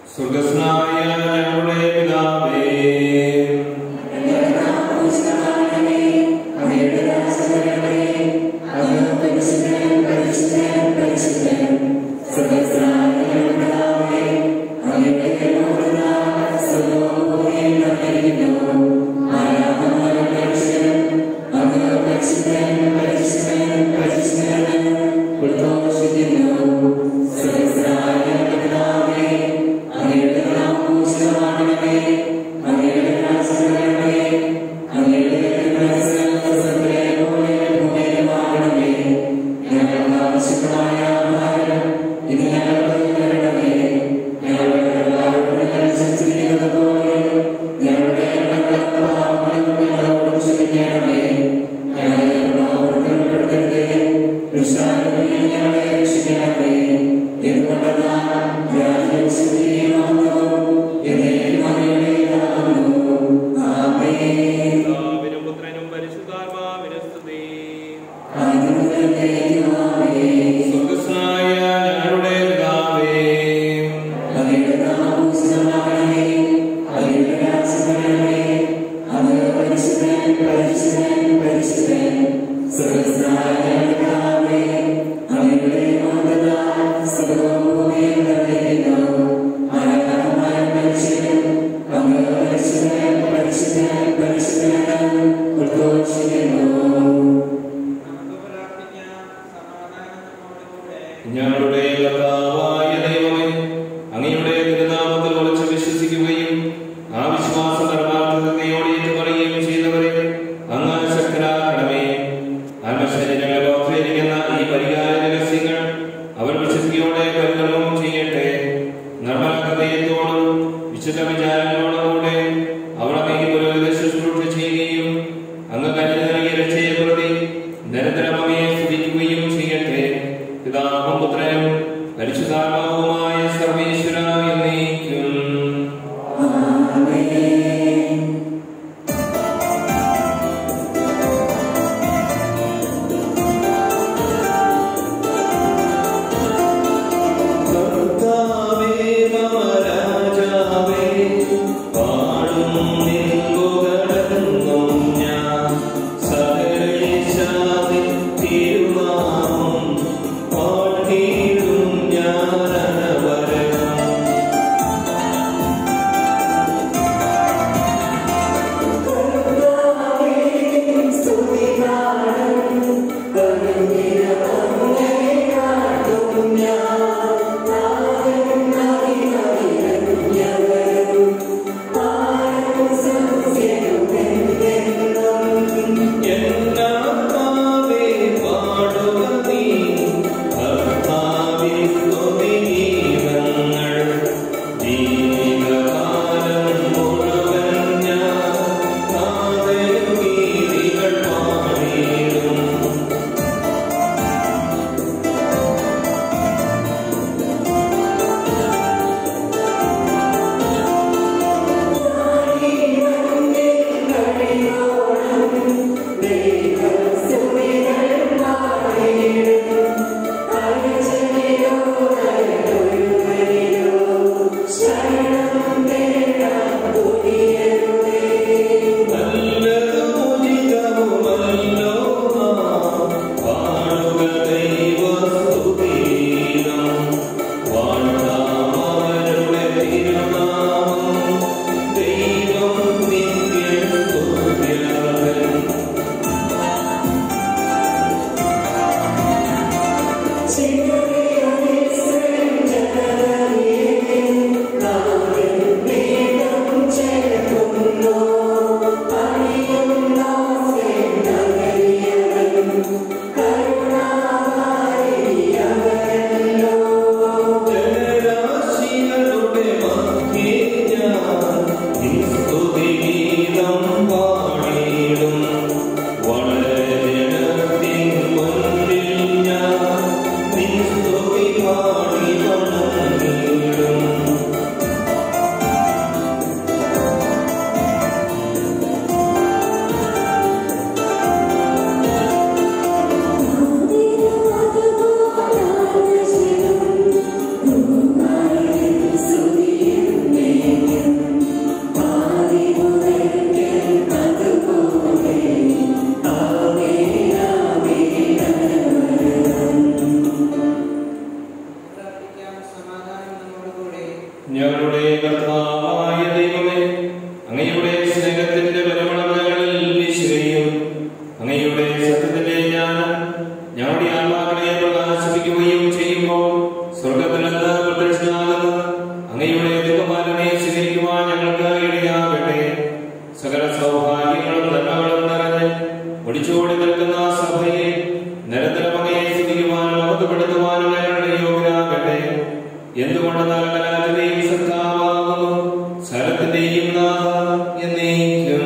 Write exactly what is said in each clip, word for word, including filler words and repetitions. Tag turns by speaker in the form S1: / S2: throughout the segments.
S1: സ്വർഗ്ഗസ്ഥനായ ഞങ്ങളുടെ പിതാവേ, ഞങ്ങളുടെ കർത്താവായ ദൈവമേ, അങ്ങയുടെ തിരുനാമത്തിൽ ഉറച്ചു വിശ്വസിക്കുകയും ആ വിശ്വാസ പരമാർത്ഥതയോടെ ഏറ്റുപറയുകയും ചെയ്യുന്നവരെ അങ്ങ് ശക്തരാക്കണമേ. ആത്മശരീരങ്ങളെ ലോകത്തിലിരിക്കുന്ന ഈ പരിഹാര രഹസ്യങ്ങൾ അവർ വിശ്വസിക്കയോടെ പരികർമ്മം ചെയ്യട്ടെ. നിർമ്മല ഹൃദയത്തോടും വിശുദ്ധ വിചാരങ്ങളോടും കൂടെ അവർ അങ്ങേക്ക് പുരോഹിത ശുശ്രൂഷ ചെയ്യുകയും അങ്ങ് കരുതി നൽകിയ രക്ഷയെ പ്രതി നിരന്തരം അങ്ങയെ സ്തുതിക്കുകയും ചെയ്യട്ടെ. പിതാവും പുത്രനും പരിശുദ്ധാത്മാവുമായ സർവേശ്വര എന്നേക്കും.
S2: തിരുനാമം പാടിയിടും ഞാൻ
S1: ഞങ്ങളുടെ കർത്താവായ ദൈവമേ, അങ്ങയുടെ സ്നേഹത്തിന്റെ പരിമളം ഞങ്ങളിൽ വീശുകയും അങ്ങയുടെ സത്യത്തിന്റെ ജ്ഞാനം ഞങ്ങളുടെ ആത്മാക്കളെ പ്രകാശിപ്പിക്കുകയും ചെയ്യുമ്പോൾ സ്വർഗത്തിൽ നിന്ന് പ്രത്യക്ഷനാകുന്ന അങ്ങയുടെ ദൈവമാരനെ സ്വീകരിക്കുവാൻ ഞങ്ങൾക്ക് ഇടയാകട്ടെ. സകല സൗഭാഗ്യങ്ങളും നന്മകളും നിറഞ്ഞ് ഒടിച്ചോടി നിൽക്കുന്ന സഭയെ നിരന്തരം അങ്ങയെ സ്തുതിക്കുവാനും അവധപ്പെടുത്തുവാനും ഞങ്ങളുടെ യോഗ്യരാകട്ടെ. എന്തുകൊണ്ട് നൽകലാറ്റിന്റെയും സത്താവാകുന്നു, സ്ഥലത്തിന്റെയും നാഥ എന്നേക്കും.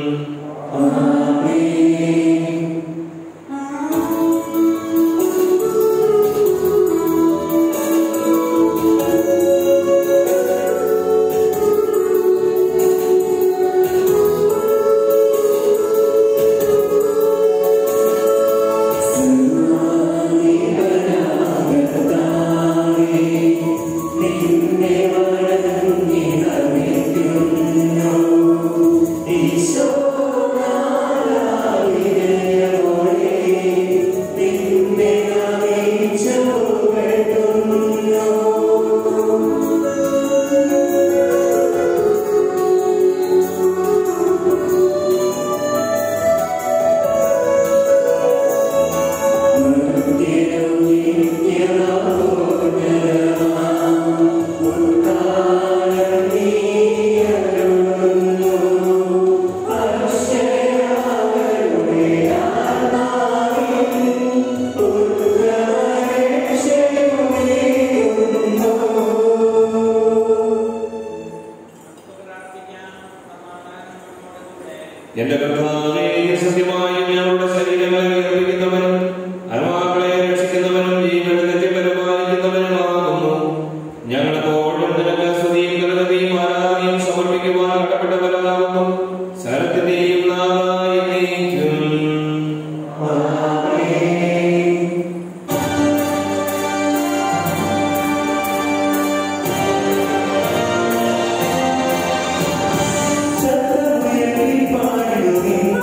S1: എന്റെ കർത്താവേ, സത്യമായും ഞങ്ങളുടെ ശരീരങ്ങളെ അർപ്പിക്കുന്നവനും ആത്മാക്കളെ രക്ഷിക്കുന്നവനും ജീവനെ പരിപാലിക്കുന്നവനുമാകുന്നു. ഞങ്ങളെപ്പോഴും നിനക്ക് സ്തുതിയും കരുണയും ആരാധനയും സമർപ്പിക്കുവാൻ കടപ്പെട്ടവരാകുന്നു. സകലത്തിന്റെയും നാഥായ എന്നേക്കും.
S2: Paradise.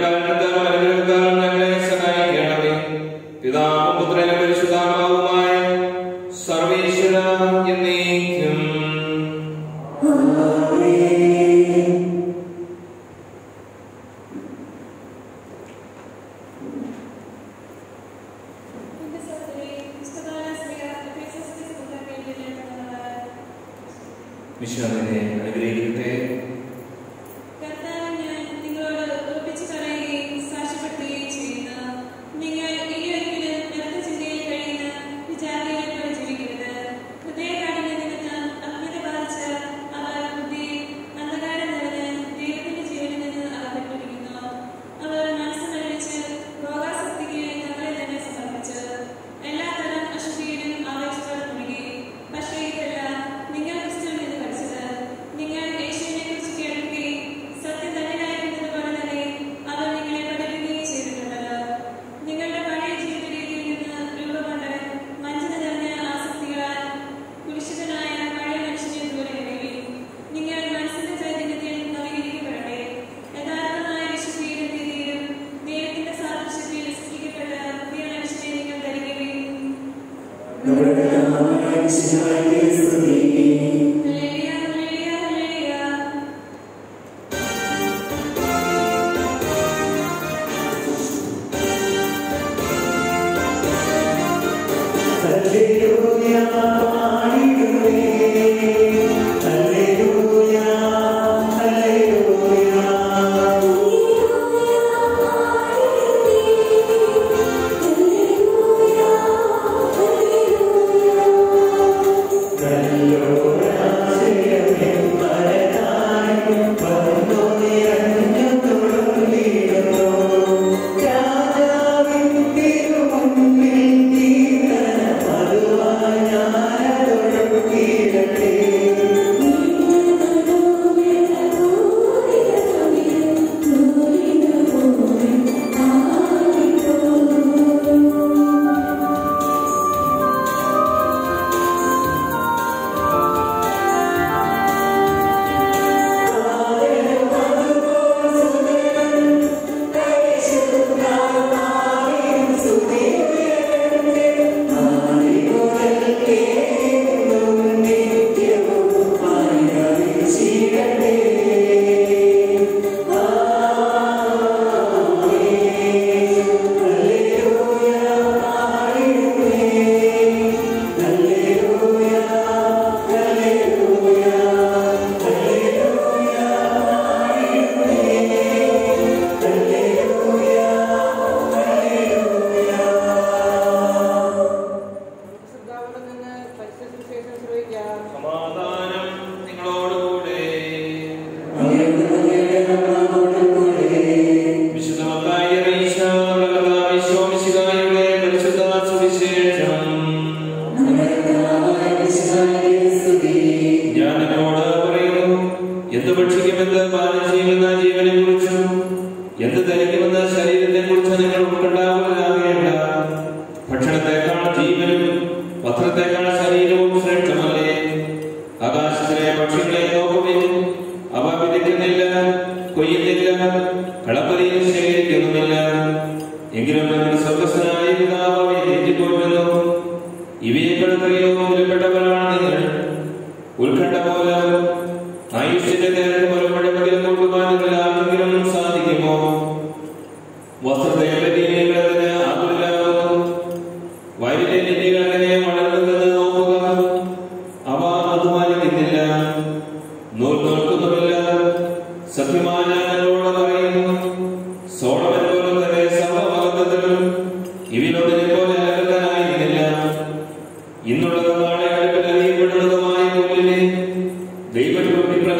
S1: കാരണത്താലും അനുഗ്രഹത്താലും ഞങ്ങളെ സഹായിക്കണമേ. പിതാവും പുത്രനും പരിശുദ്ധാത്മാവുമായ സർവേശ്വര എന്നേക്കും. വിശ്വാസിനെ അനുഗ്രഹിക്കട്ടെ.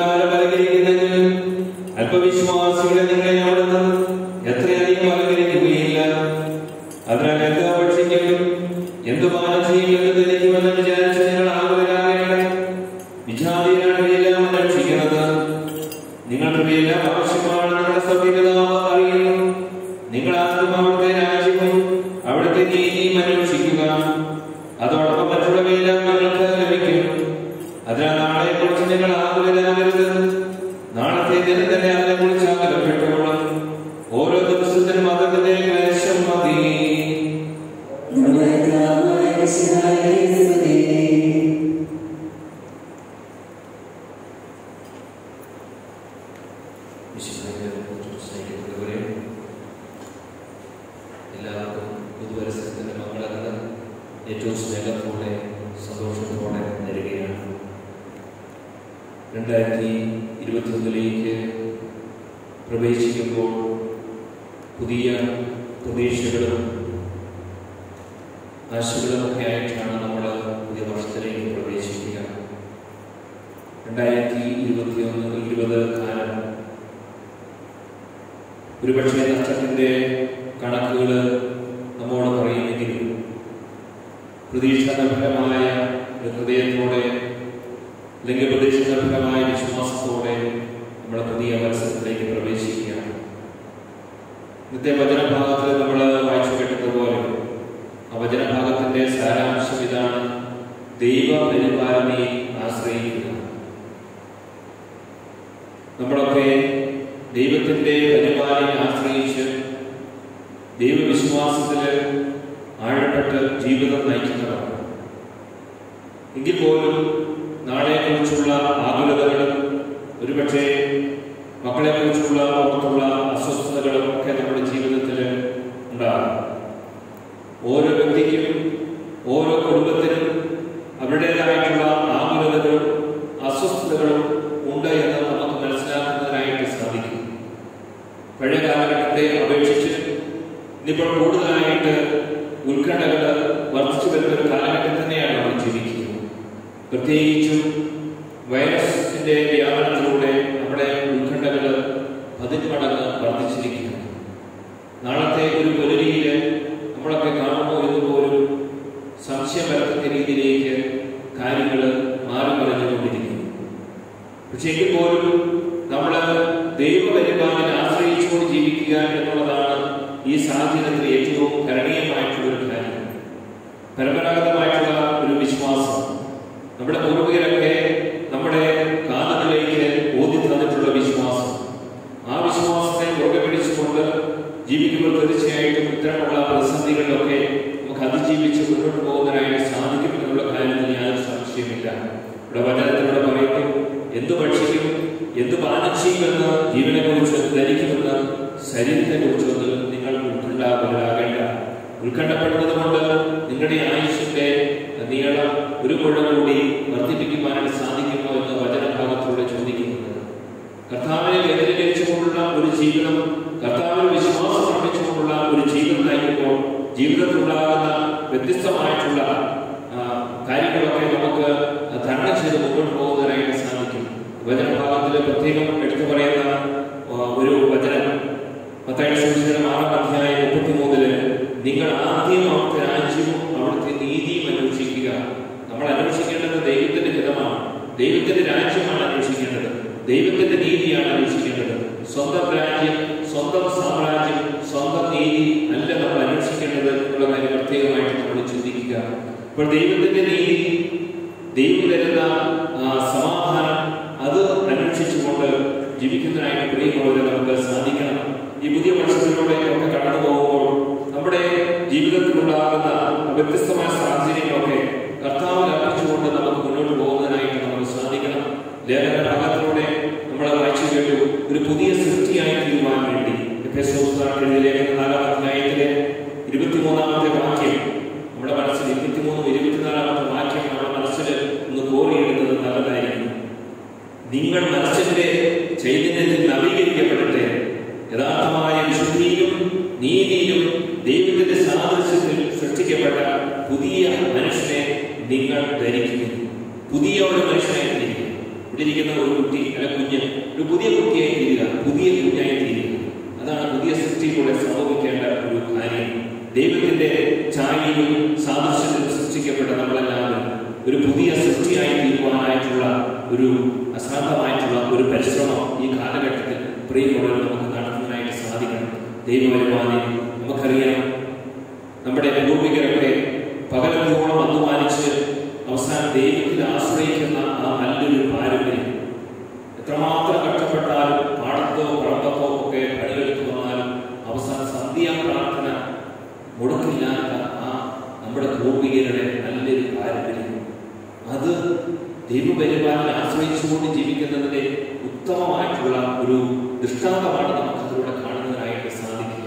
S2: അല്പവിശ്വാസികളെ നിങ്ങളെ അവിടുന്ന് എത്രയധികം അനുഗ്രഹിക്കുകയും
S1: എല്ലാവർക്കും പുതുവത്സരത്തിൻ്റെ മംഗളങ്ങൾ ഏറ്റവും സ്നേഹത്തോടെ സന്തോഷത്തോടെ നേരുകയാണ്. രണ്ടായിരത്തി ഇരുപത്തിയൊന്നിലേക്ക് പ്രവേശിക്കുമ്പോൾ പുതിയ പ്രതീക്ഷകളും ആശകളുമൊക്കെ ആയിട്ടാണ് നമ്മൾ പുതിയ വർഷത്തിലേക്ക് പ്രവേശിക്കുക. രണ്ടായിരത്തി ഇരുപത്തിയൊന്ന് ഇരുപത് കാലം ഒരുപക്ഷെ നഷ്ടത്തിൻ്റെ കണക്കുകൾ നമ്മോട് പറയുമെങ്കിലും പ്രതീക്ഷാനിർഭരമായ ഹൃദയത്തോടെ അല്ലെങ്കിൽ പ്രതീക്ഷാനിർഭരമായ വിശ്വാസത്തോടെ നമ്മൾ പുതിയ അവസരത്തിലേക്ക് പ്രവേശിക്കുകയാണ്. ഇന്നത്തെ വചനഭാഗത്തിൽ നമ്മൾ വായിച്ചു കേട്ടതുപോലെ ആ വചനഭാഗത്തിന്റെ സാരാംശം ഇതാണ്: ദൈവ പരിപാലനയെ ആശ്രയിക്കുക. നമ്മളൊക്കെ ദൈവത്തിന്റെ പരിപാലനയെ ആശ്രയിച്ച് ദൈവവിശ്വാസത്തിൽ ആഴപ്പെട്ട് ജീവിതം നയിക്കുന്നവരാണ്. എങ്കിൽ പോലും നാളെക്കുറിച്ചുള്ള ആകുലതകളും ഒരുപക്ഷെ മക്കളെ കുറിച്ചുള്ള പുറത്തുള്ള അസ്വസ്ഥതകളും ഒക്കെ നമ്മുടെ ജീവിതത്തിൽ ഉണ്ടാകും. ഓരോ വ്യക്തിക്കും ഓരോ കുടുംബത്തിനും അവരുടേതായിട്ടുള്ള ആകുലതകളും അസ്വസ്ഥതകളും ഉണ്ട് എന്ന് നമുക്ക് മനസ്സിലാക്കുന്നതിനായിട്ട് സാധിക്കും. പഴയ കാലഘട്ടത്തെ അപേക്ഷിച്ച് ഇന്നിപ്പോൾ കൂടുതലായിട്ട് ഉത്കണ്ഠകൾ വർദ്ധിച്ചു വരുന്ന ഒരു കാലഘട്ടം തന്നെയാണ് നമ്മൾ ജീവിക്കുന്നത്. പ്രത്യേകിച്ചും വൈറസിന്റെ വ്യാപനത്തിലൂടെ നമ്മുടെ ഉത്കണ്ഠകൾ പതിന് മടങ്ങ് വർദ്ധിച്ചിരിക്കുന്നു. നാളത്തെ ഒരു പുലരിയിൽ നമ്മളൊക്കെ കാണുമോ എന്ന് പോലും സംശയം വരത്തക്ക രീതിയിലേക്ക് കാര്യങ്ങൾ മാറി മറിഞ്ഞുകൊണ്ടിരിക്കുന്നു. പക്ഷേ എങ്കിൽ പോലും നമ്മൾ ദൈവപരിപാലനെ ആശ്രയിച്ചുകൊണ്ട് ജീവിക്കുക എന്നുള്ളതാണ് ഈ സാഹചര്യത്തിൽ ഏറ്റവും കരണീയമായിട്ടുള്ള ഒരു കാര്യം. പരമ്പരാഗതമായിട്ടുള്ള ഒരു വിശ്വാസം നമ്മുടെ പൂർവികരൊക്കെ നമ്മുടെ കാതുകളിലേക്ക് ഓതി തന്നിട്ടുള്ള വിശ്വാസം, ആ വിശ്വാസത്തെ മുറുകെ പിടിച്ചുകൊണ്ട് ജീവിക്കുമ്പോൾ തീർച്ചയായിട്ടും ഇത്തരമുള്ള പ്രതിസന്ധികളിലൊക്കെ നമുക്ക് അതിജീവിച്ച് മുന്നോട്ട് പോകുന്നതിനായിട്ട് സാധിക്കുമെന്നുള്ള കാര്യത്തിൽ യാതൊരു സംശയമില്ല. ഇവിടെ വചനത്തിലൂടെ പറയുന്നു, എന്തു ഭക്ഷിക്കും, എന്ത് പാനം ചെയ്യുമെന്ന്, ജീവനെ കുറിച്ച് ധരിക്കുമെന്ന്, ശരീരത്തെ കുറിച്ചൊന്ന് നിങ്ങൾ ഉത്കണ്ഠാകുലരാകേണ്ട. ഉത്കണ്ഠപ്പെടുന്നത് കൊണ്ട് നിങ്ങളുടെ ആയുഷിന്റെ നീളം ഒരു മുഴം കൂടി വർദ്ധിപ്പിക്കുവാനായിട്ട് സാധിക്കുമോ എന്ന് വചനഭാഗത്തിലൂടെ ചോദിക്കുന്നത്. കർത്താവിനെ കേന്ദ്രീകരിച്ചുകൊണ്ടുള്ള ഒരു ജീവിതം, കർത്താവിൽ വിശ്വാസം അർപ്പിച്ചുകൊണ്ടുള്ള ഒരു ജീവിതം നയിക്കുമ്പോൾ ജീവിതത്തിലുണ്ടാകുന്ന വ്യത്യസ്തമായിട്ടുള്ള കാര്യങ്ങളൊക്കെ നമുക്ക് തരണം ചെയ്ത് മുന്നോട്ട് പോകുന്നതിനായിട്ട് സാധിക്കും. വചനഭാഗത്തിൽ പ്രത്യേകം എടുത്തു പറയുന്ന ഒരു വചനം മത്തായിയുടെ സുവിശേഷം ആറാം അധ്യായം മുപ്പത്തിമൂന്നില്, നിങ്ങൾ ആദ്യം അവിടുത്തെ രാജ്യവും അവിടുത്തെ നീതിയും അന്വേഷിക്കുക. നമ്മൾ അന്വേഷിക്കേണ്ടത് ദൈവത്തിന്റെ ഹിതമാണ്, ദൈവത്തിന്റെ രാജ്യമാണ് അന്വേഷിക്കേണ്ടത്, ദൈവത്തിന്റെ നീതിയാണ് അന്വേഷിക്കേണ്ടത്. സ്വന്തം രാജ്യം, സ്വന്തം സാമ്രാജ്യം, സ്വന്തം നീതി അല്ല നമ്മൾ അന്വേഷിക്കേണ്ടത് എന്നുള്ള കാര്യം പ്രത്യേകമായിട്ട് നമ്മൾ ചിന്തിക്കുക. അപ്പോൾ ദൈവത്തിന്റെ നീതി, ദൈവം തരുന്ന സമാധാനം, അത് അന്വേഷിച്ചുകൊണ്ട് ജീവിക്കുന്നതിനായിട്ട് പ്രിയമുള്ളവരെ നമുക്ക് സാധിക്കണം. ഈ പുതിയ വർഷത്തിലൂടെ ഒക്കെ കടന്നു പോകുമ്പോൾ നമ്മുടെ ജീവിതത്തിലുണ്ടാകുന്ന വ്യത്യസ്തമായ സാഹചര്യങ്ങളൊക്കെ കർത്താവിൽ അർപ്പിച്ചുകൊണ്ട് നമുക്ക് മുന്നോട്ട് പോകുന്നതിനായിട്ട് നമുക്ക് സാധിക്കണം. ലേഖന ഭാഗത്തിലൂടെ നമ്മൾ വായിച്ചു കേട്ടു, ഒരു പുതിയ സൃഷ്ടിയായി തീരുവാൻ വേണ്ടി എഫെസോസുകാരുടെ ലേഖന നാലാം അധ്യായത്തിലെ ഇരുപത്തിമൂന്നാമത്തെ വാക്യം നമ്മുടെ മനസ്സിൽ, ഇരുപത്തിമൂന്നും ഇരുപത്തിനാലാമത്തെ വാക്യം നമ്മുടെ മനസ്സിൽ ഒന്ന് കോറിയിടുന്നത് നല്ലതായിരിക്കും. നിങ്ങൾ മനസ്സിന്റെ ചൈതന്യത്തിൽ നവീകരിക്കപ്പെടട്ടെ, യഥാർത്ഥമായ വിശുദ്ധിയിലും നീതിയിലും ദൈവത്തിന്റെ സാദൃശ്യത്തിൽ സൃഷ്ടിക്കപ്പെട്ട പുതിയ മനുഷ്യനെ നിങ്ങൾ ധരിക്കുന്നു. പുതിയ ഒരു മനുഷ്യനെ ധരിക്കുന്നു. ഇവിടെ ഇരിക്കുന്ന ഒരു കുട്ടി അല്ല കുഞ്ഞ് ഒരു പുതിയ കുട്ടിയായി തീരുക, പുതിയ കുഞ്ഞായി തീരുക. അതാണ് പുതിയ സൃഷ്ടിയിലൂടെ സംഭവിക്കേണ്ട ഒരു കാര്യം. ദൈവത്തിന്റെ ഛായയിലും സാദൃശ്യത്തിലും സൃഷ്ടിക്കപ്പെട്ട നമ്മളെല്ലാവരും ഒരു പുതിയ സൃഷ്ടിയായി തീരുവാനായിട്ടുള്ള ഒരു അസാധ്യമായിട്ടുള്ള ഒരു പരിശ്രമം ഈ കാലഘട്ടത്തിൽ പ്രിയമുള്ളവർ നമുക്ക് നടത്തുന്നതിനായിട്ട് സാധിക്കണം. ദൈവപരിപാലനം നമുക്കറിയാം. നമ്മുടെ പൂർവികരൊക്കെ പകലത്തോളം അധ്വാനിച്ച് അവസാനം ദൈവത്തിൽ ആശ്രയിക്കുന്ന ആ നല്ലൊരു പാരമ്പര്യം, എത്രമാത്രം കഷ്ടപ്പെട്ടാലും പാടത്തോ പറമ്പത്തോ ഒക്കെ പണിയെടുത്തു വന്നാലും അവസാന സന്ധ്യാ പ്രാർത്ഥന മുടക്കില്ലാത്ത ആ നമ്മുടെ പൂർവികരുടെ നല്ലൊരു പാരമ്പര്യം, അത് ദൈവപരിപാലനം ആശ്രയിച്ചുകൊണ്ട് ജീവിക്കുന്നതിന്റെ ഉത്തമമായിട്ടുള്ള ഒരു ദൃഷ്ടാന്തമാണ് നമുക്ക് അതിലൂടെ കാണുന്നതിനായിട്ട് സാധിക്കുക.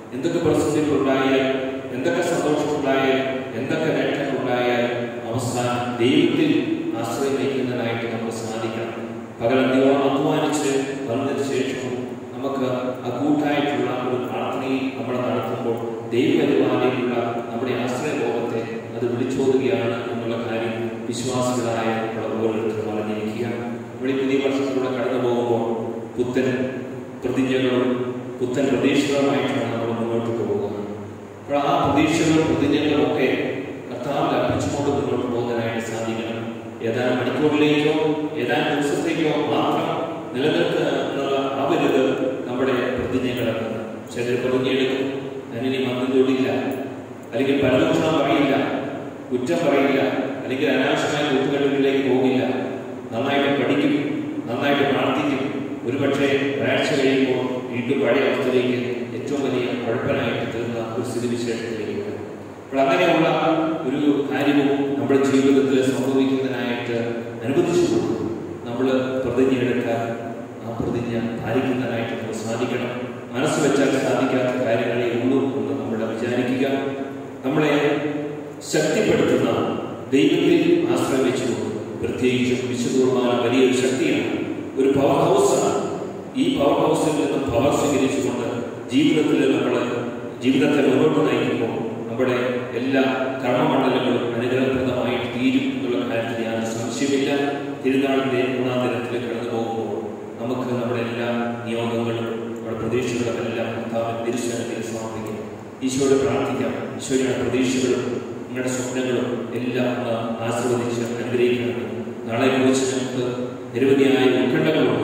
S1: എന്തൊക്കെ പ്രതിസന്ധികളുണ്ടായാലും, എന്തൊക്കെ സന്തോഷമുണ്ടായാലും, എന്തൊക്കെ നേട്ടങ്ങളുണ്ടായാലും അവസാനം ദൈവത്തിൽ ആശ്രയം വയ്ക്കുന്നതിനായിട്ട് നമുക്ക് സാധിക്കണം. പകലന്തിയോളം അധ്വാനിച്ച് വന്നതിന് ശേഷവും നമുക്ക് അകൂട്ടായിട്ടുള്ള ഒരു പ്രാർത്ഥനയിൽ നമ്മൾ നടത്തുമ്പോൾ ദൈവപരിപാലനയിലുള്ള നമ്മുടെ ആശ്രയബോധത്തെ അത് വിളിച്ചോതുകയാണ് എന്നുള്ള കാര്യം വിശ്വാസികളായ നമ്മൾ ഓരോരുത്തരും അറിഞ്ഞിരിക്കുക. ഇവിടെ പുതിയ വർഷത്തിലൂടെ കടന്നു പോകുമ്പോൾ പുത്തൻ പ്രതിജ്ഞകളും പുത്തൻ പ്രതീക്ഷകളുമായിട്ടാണ് നമ്മൾ മുന്നോട്ട് പോകുന്നത്. അപ്പോൾ ആ പ്രതീക്ഷകളും പ്രതിജ്ഞകളും ഒക്കെ കർത്താവിൽ അർപ്പിച്ചുകൊണ്ട് മുന്നോട്ട് പോകുന്നതിനായിട്ട് സാധിക്കണം. ഏതാനും മണിക്കൂറിലേക്കോ ഏതാനും ദിവസത്തേക്കോ മാത്രം നിലനിൽക്കുക എന്നുള്ള അവരുത് നമ്മുടെ പ്രതിജ്ഞകളാണ്. ചിലർ പ്രതിജ്ഞയെടുക്കും, ഞാനിനി മന്ദം തൊടില്ല, അല്ലെങ്കിൽ പരദൂഷണം പറയില്ല, കുറ്റം പറയില്ല, അല്ലെങ്കിൽ അനാവശ്യമായ കൂട്ടുകെട്ടുകളിലേക്ക് പോകില്ല, നന്നായിട്ട് പഠിക്കും, നന്നായിട്ട് പ്രാർത്ഥിക്കും. ഒരുപക്ഷെ ഒരാഴ്ച കഴിയുമ്പോൾ വീണ്ടും പഴയ അവസ്ഥയിലേക്ക് ഏറ്റവും വലിയ കുഴപ്പനായിട്ട് തീർന്ന ഒരു സ്ഥിതിവിശേഷത്തിലേക്ക് വരും. അപ്പോൾ അങ്ങനെയുള്ള ഒരു കാര്യവും നമ്മുടെ ജീവിതത്തിൽ സംഭവിക്കുന്നതിനായിട്ട് അനുവദിച്ചുകൊണ്ട് നമ്മൾ പ്രതിജ്ഞ എടുക്കാൻ ആ പ്രതിജ്ഞ പാലിക്കുന്നതിനായിട്ട് നമുക്ക് സാധിക്കണം. മനസ്സ് വെച്ചാൽ സാധിക്കാത്ത കാര്യങ്ങളെ ഉള്ളൂ എന്ന് നമ്മൾ വിചാരിക്കുക. നമ്മളെ ശക്തിപ്പെടുത്തുന്ന ദൈവത്തിൽ ആശ്രയിച്ചുകൊണ്ട്, പ്രത്യേകിച്ചും വിശുദ്ധ കുർബാന വലിയൊരു ശക്തിയാണ്, ഒരു പവർ ഹൗസാണ്. ഈ പവർ ഹൗസിൽ നിന്നും പവർ സ്വീകരിച്ചുകൊണ്ട് ജീവിതത്തിൽ നമ്മൾ ജീവിതത്തെ മുന്നോട്ട് നയിക്കുമ്പോൾ നമ്മുടെ എല്ലാ കർമ്മമണ്ഡലങ്ങളും അനുഗ്രഹപ്രദമായി തീരും എന്നുള്ള കാര്യത്തിൽ യാതൊരു സംശയമില്ല. തിരുനാളിൻ്റെ മൂന്നാം ദിനത്തിൽ കടന്നു പോകുമ്പോൾ നമുക്ക് നമ്മുടെ എല്ലാ നിയോഗങ്ങളും നമ്മുടെ പ്രതീക്ഷകളും എല്ലാം കർത്താവിൻ തിരുസന്നിധിയിൽ സമർപ്പിക്കാം. ഈശോയോട് പ്രാർത്ഥിക്കാം. ഈശോയുടെ പ്രതീക്ഷകളും നിങ്ങളുടെ സ്വപ്നങ്ങളും എല്ലാം ആശീർവദിച്ച് അനുഗ്രഹിക്കണം. നാളെ കുറിച്ച് നമുക്ക് നിരവധിയായ ഉത്കണ്ഠങ്ങളുണ്ട്,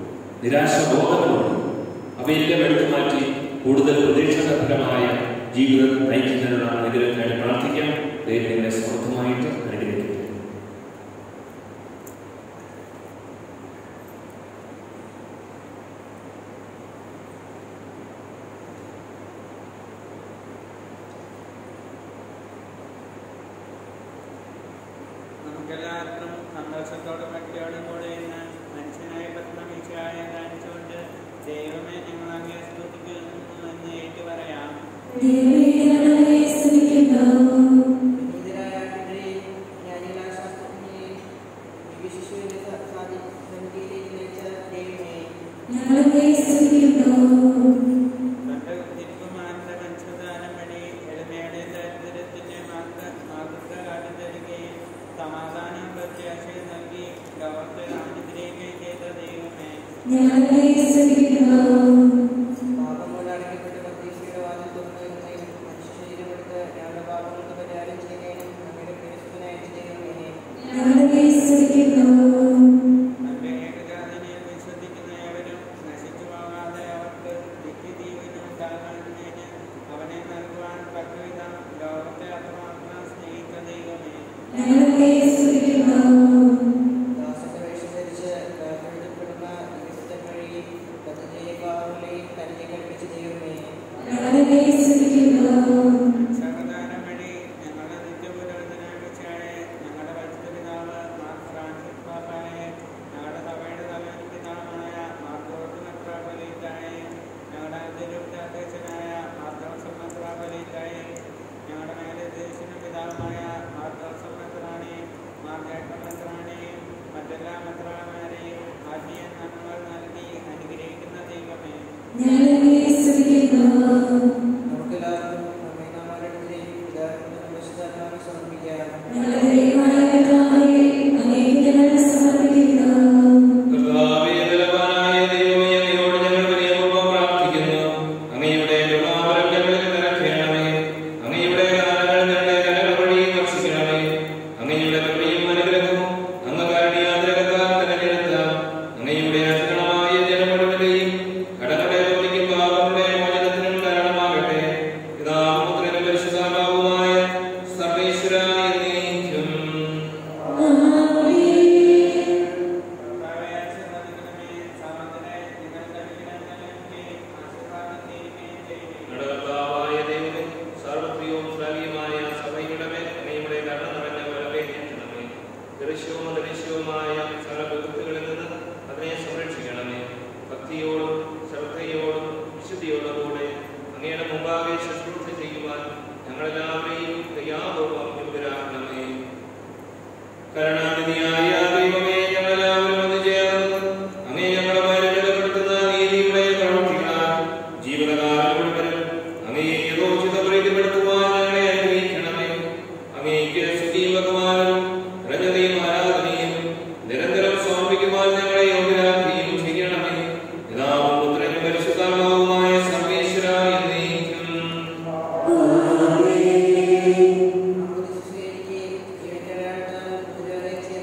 S1: നിരാശബോധങ്ങളുണ്ട്. അവയെല്ലാം എടുത്തു മാറ്റി കൂടുതൽ പ്രതീക്ഷാപരമായ ജീവിതം നയിക്കുന്നതിനുള്ള അനുഗ്രഹത്തിനായിട്ട് പ്രാർത്ഥിക്കാം. ദൈവത്തിനെ സമർത്ഥമായിട്ട് അനുഗ്രഹിക്കും.
S2: നമുക്കെല്ലാവർക്കും സന്തോഷത്തോടും ഭക്തിയോടും കൂടെ ഇന്ന് മനുഷ്യനായി പത്മീക്ഷയായ കാണിച്ചുകൊണ്ട് ദൈവമേ ഞങ്ങൾ അങ്ങേ സ്തുതിക്കുന്നു എന്ന് ഏറ്റു പറയാം. സമാധാനം പ്രത്യാശയും നൽകി ലോകത്തെ അനുഗ്രഹിക്കുകയും ചെയ്ത ദൈവമേ, പാപമൂലടിക്കപ്പെട്ട് പ്രതീക്ഷയുടെ വാതിൽ തുറന്നുവരുന്നതിനും മനുഷ്യ ശരീരമെടുത്ത് ഞങ്ങളുടെ പാപങ്ങൾക്ക് പരിഹാരം ചെയ്യുകയും നമ്മുടെ പരിശുദ്ധനായിട്ട് ദൈവമേ, അന്വേഷകജാതിനെ വിശ്വസിക്കുന്ന ഏവരും നശിച്ചു പോകാതെ അവർക്ക് നിത്യജീവനും ഉണ്ടാകുന്നതിന് അവനെ നൽകുവാൻ തക്കവിധം ലോകത്തെ അത്രമാത്രം സ്നേഹിച്ച ദൈവമേ, ദാസന്റെ വേഷം ധരിച്ച് എഴുതപ്പെടുന്ന വിശുദ്ധൻ വഴി പദ്ധതിയെക്കാളും തന്നെ കൽപ്പിച്ച ദൈവമേ, സർവദാനം വഴി ഞങ്ങളുടെ നിത്യപുരോഹിതനായ ഞങ്ങളുടെ പരിശുദ്ധ പിതാവ് മാർ ഫ്രാൻസിസ് പാപ്പായെ, ഞങ്ങളുടെ സഭയുടെ തലവൻ പിതാവായ മാർ ജോർജ് മെത്രാപ്പൊലീത്തായെ, ഞങ്ങളുടെ അതിരൂപത അധ്യക്ഷനായ മാർ ജോസഫ് മെത്രാപ്പൊലീത്തായെ, ഞങ്ങളുടെ മേലധ്യക്ഷനും പിതാവുമായ മാർ ജോസഫ് മെത്രാനെ, മാർ ജേക്കബ് മെത്രാനെയും മറ്റെല്ലാ മെത്രാന്മാരെയും ആത്മീയ നന്മകൾ നൽകി അനുഗ്രഹിക്കുന്ന ദൈവമേ, നമുക്കെല്ലാവർക്കും നമ്മെ നാം
S1: മുമ്പാകെ ശുശ്രൂഷ ചെയ്യുവാൻ ഞങ്ങളെല്ലാവരെയും ദയാപൂർവ്വം യോഗ്യരാക്കണമേ. കരുണാനിധിയായ ദൈവമേ, ഞങ്ങളെല്ലാവരും ഒന്ന് ചേർന്ന് അങ്ങേ ഞങ്ങളെ പരിമിതപ്പെടുത്തുന്ന നീതിയുടെ പ്രവൃത്തികളാൽ ജീവിതകാലം മുഴുവനും അങ്ങേ യഥോചിത പ്രീതിപ്പെടുത്തുവാൻ ഞങ്ങളെ അനുഗ്രഹിക്കണമേ. അങ്ങേക്ക് സ്തുതിയും ബഹുമാനവും രജതയും ആരാധനയും നിരന്തരം സമർപ്പിക്കുവാൻ ഞങ്ങളെ യോഗ്യരാക്കുകയും ചെയ്യണമേ. പിതാവും പുത്രനും പരിശുദ്ധാത്മാവുമായ സർവേശ്വരാ എന്നേക്കും.
S3: Amen.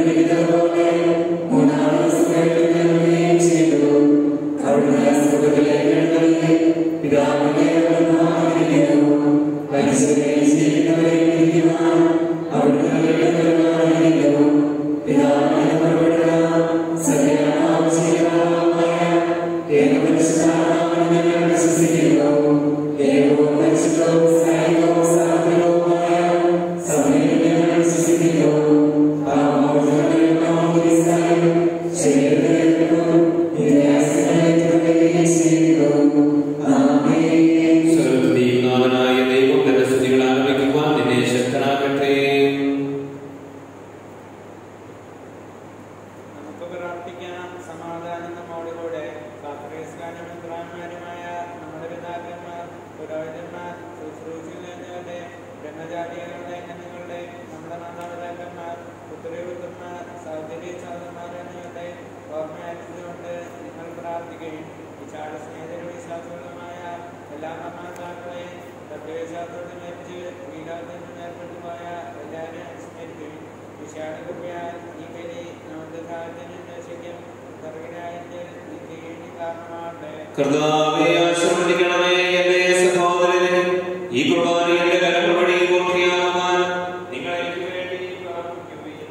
S1: കർത്താവേ ആശീർവദിക്കണമേ. എന്റെ സഹോദരനെ ഈ കുർബാന എന്റെ കരങ്ങൾ വഴി പൂർത്തിയാകുവാൻ നിങ്ങൾ എനിക്ക് വേണ്ടി പ്രാർത്ഥിക്കുകയും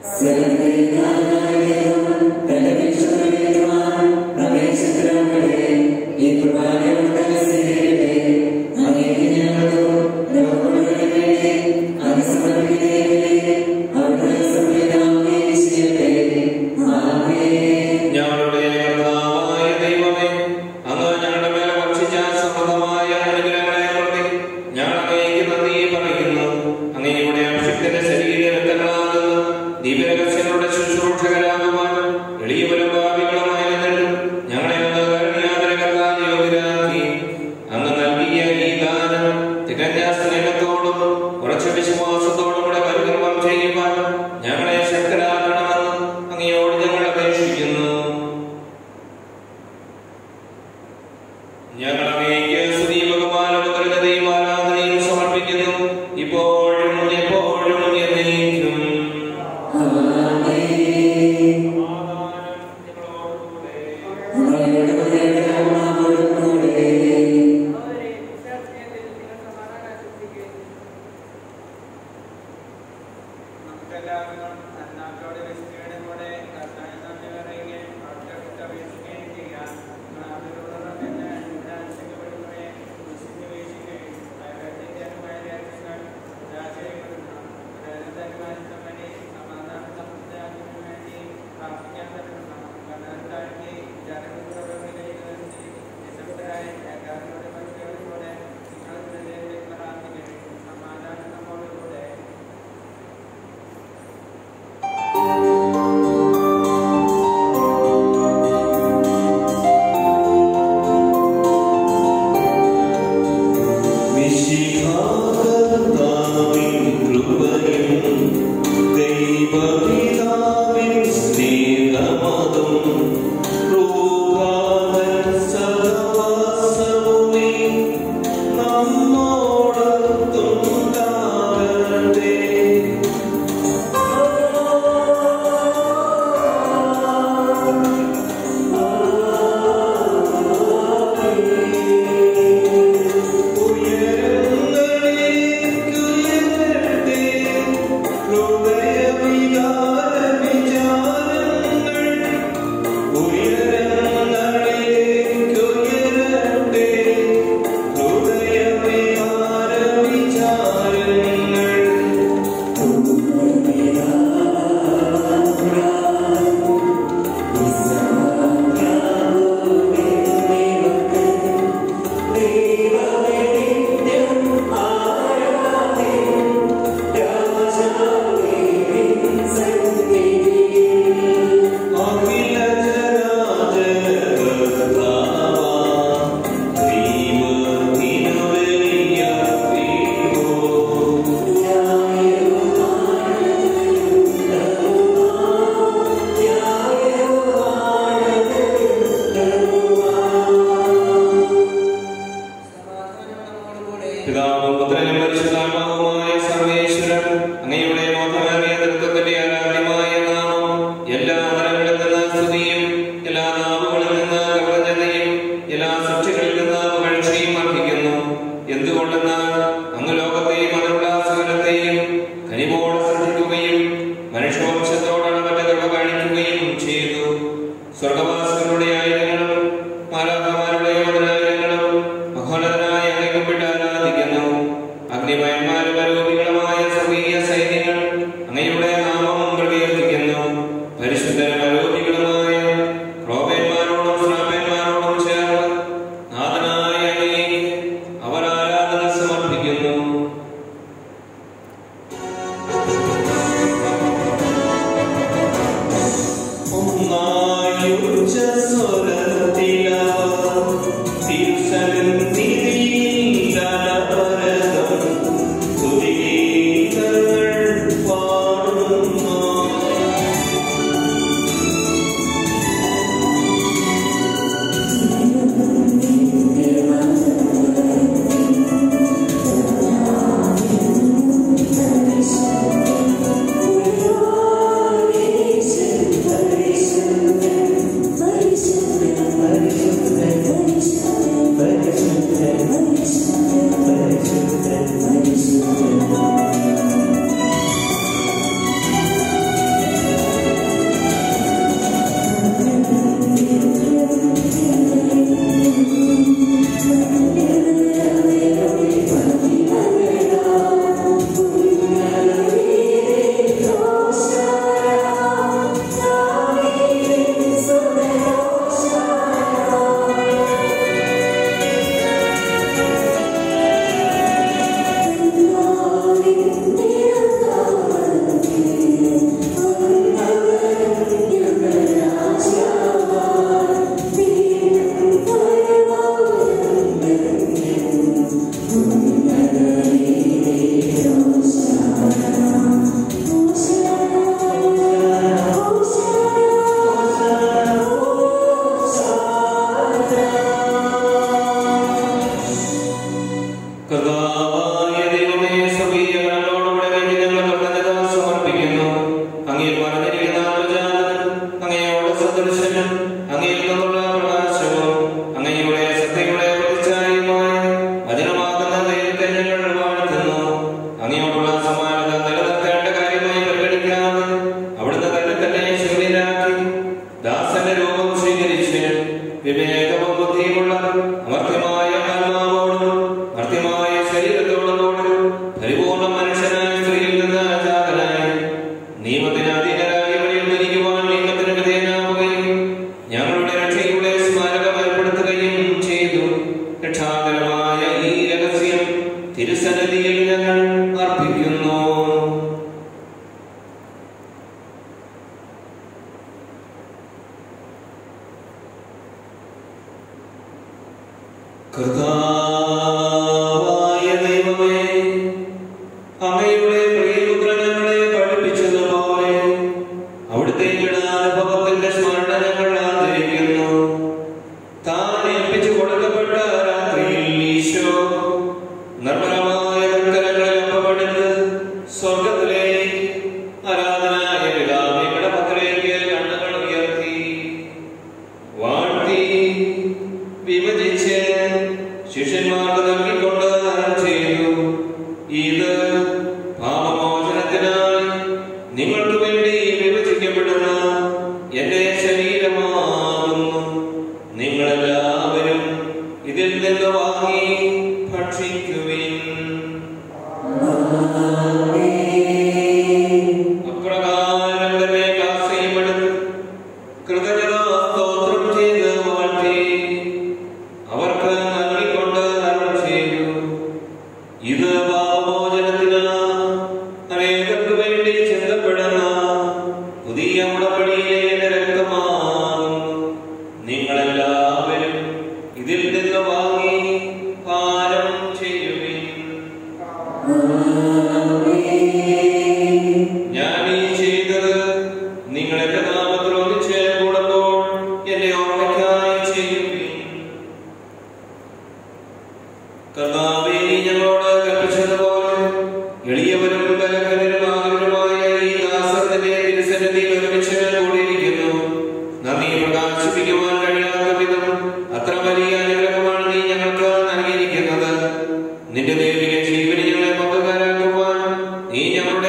S1: ഞങ്ങളുടെ കർത്താവായ ദൈവമേ, അങ്ങ് ഞങ്ങളുടെ മേൽ വർഷിച്ച സമൃദ്ധമായ അനുഗ്രഹങ്ങളെ പ്രതി ഞങ്ങൾ അങ്ങേക്ക് നന്ദി പറയുന്നു. അങ്ങയുടെ അഭിഷിക്തന്റെ ശരീര രക്തങ്ങളാകുന്ന ദിവ്യരഹസ്യങ്ങളുടെ ശുശ്രൂഷകരാകുവാൻ എളിയവരും ഭാവികളുമായ ഞങ്ങളെ ഒന്ന് കരുണയാതരകത്താൽ യോഗ്യരാക്കി. അങ്ങ് നൽകിയ ഈ ദാനം തികഞ്ഞ സ്നേഹത്തോടും ഉറച്ച വിശ്വാസത്തോടും കൂടെ പരികർമ്മം ചെയ്യുവാൻ ഞങ്ങളെ ശക്തരാക്കണമെന്ന് അങ്ങയോട് ഞങ്ങൾ അപേക്ഷിക്കുന്നു. ഞങ്ങൾ അങ്ങേക്ക് സ്തുതി ബഹുമാനവും കൃതജ്ഞതയും ആരാധനയും സമർപ്പിക്കുന്നു, ഇപ്പോഴും എപ്പോഴും എന്നേക്കും.
S2: സമാധാന
S1: സ്വർഗവാസികളുടെ ആയിരങ്ങളും മാലാഖമാരുടെ യോധനായിരങ്ങളും മഹോന്നതനായ അങ്ങയെ കുമ്പിട്ട് ആരാധിക്കുന്നു. അഗ്നിമയന്മാരും അരൂപികളുമായ സ്വർഗീയ സൈന്യങ്ങൾ അങ്ങയുടെ നാമം പ്രകീർത്തിക്കുന്നു. പരിശുദ്ധരും അരൂപികളുമായ ക്രോബന്മാരോടും ശ്രാപ്പന്മാരോടും ചേർന്ന് നാഥനായ അങ്ങയെ അവർ ആരാധന സമർപ്പിക്കുന്നു.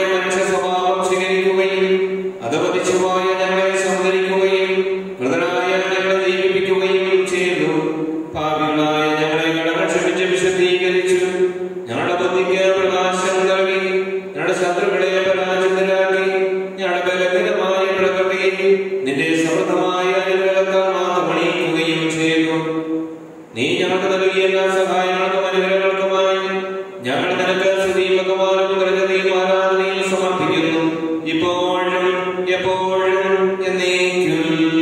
S1: സ്വഭാവം സ്വീകരിക്കുകയും അധപതിച്ചുപോയ ഞങ്ങളെ സംഹരിക്കുകയും മൃതനായ നിന്റെ സമൃദ്ധമായ അനുഗ്രഹത്താൽ മാത്രം അണിയിക്കുകയും ചെയ്തു. നീ ഞങ്ങൾക്ക് നൽകിയ എല്ലാ സഹായങ്ങൾക്കും അനുഗ്രഹങ്ങൾക്കുമായി ഞങ്ങൾ നിനക്ക് സ്തുതിയും ബഹുമാനവും കൃതജ്ഞതയും ആരാധനയും സമർപ്പിക്കുന്നു, ഇപ്പോഴും എപ്പോഴും എന്നേക്കും.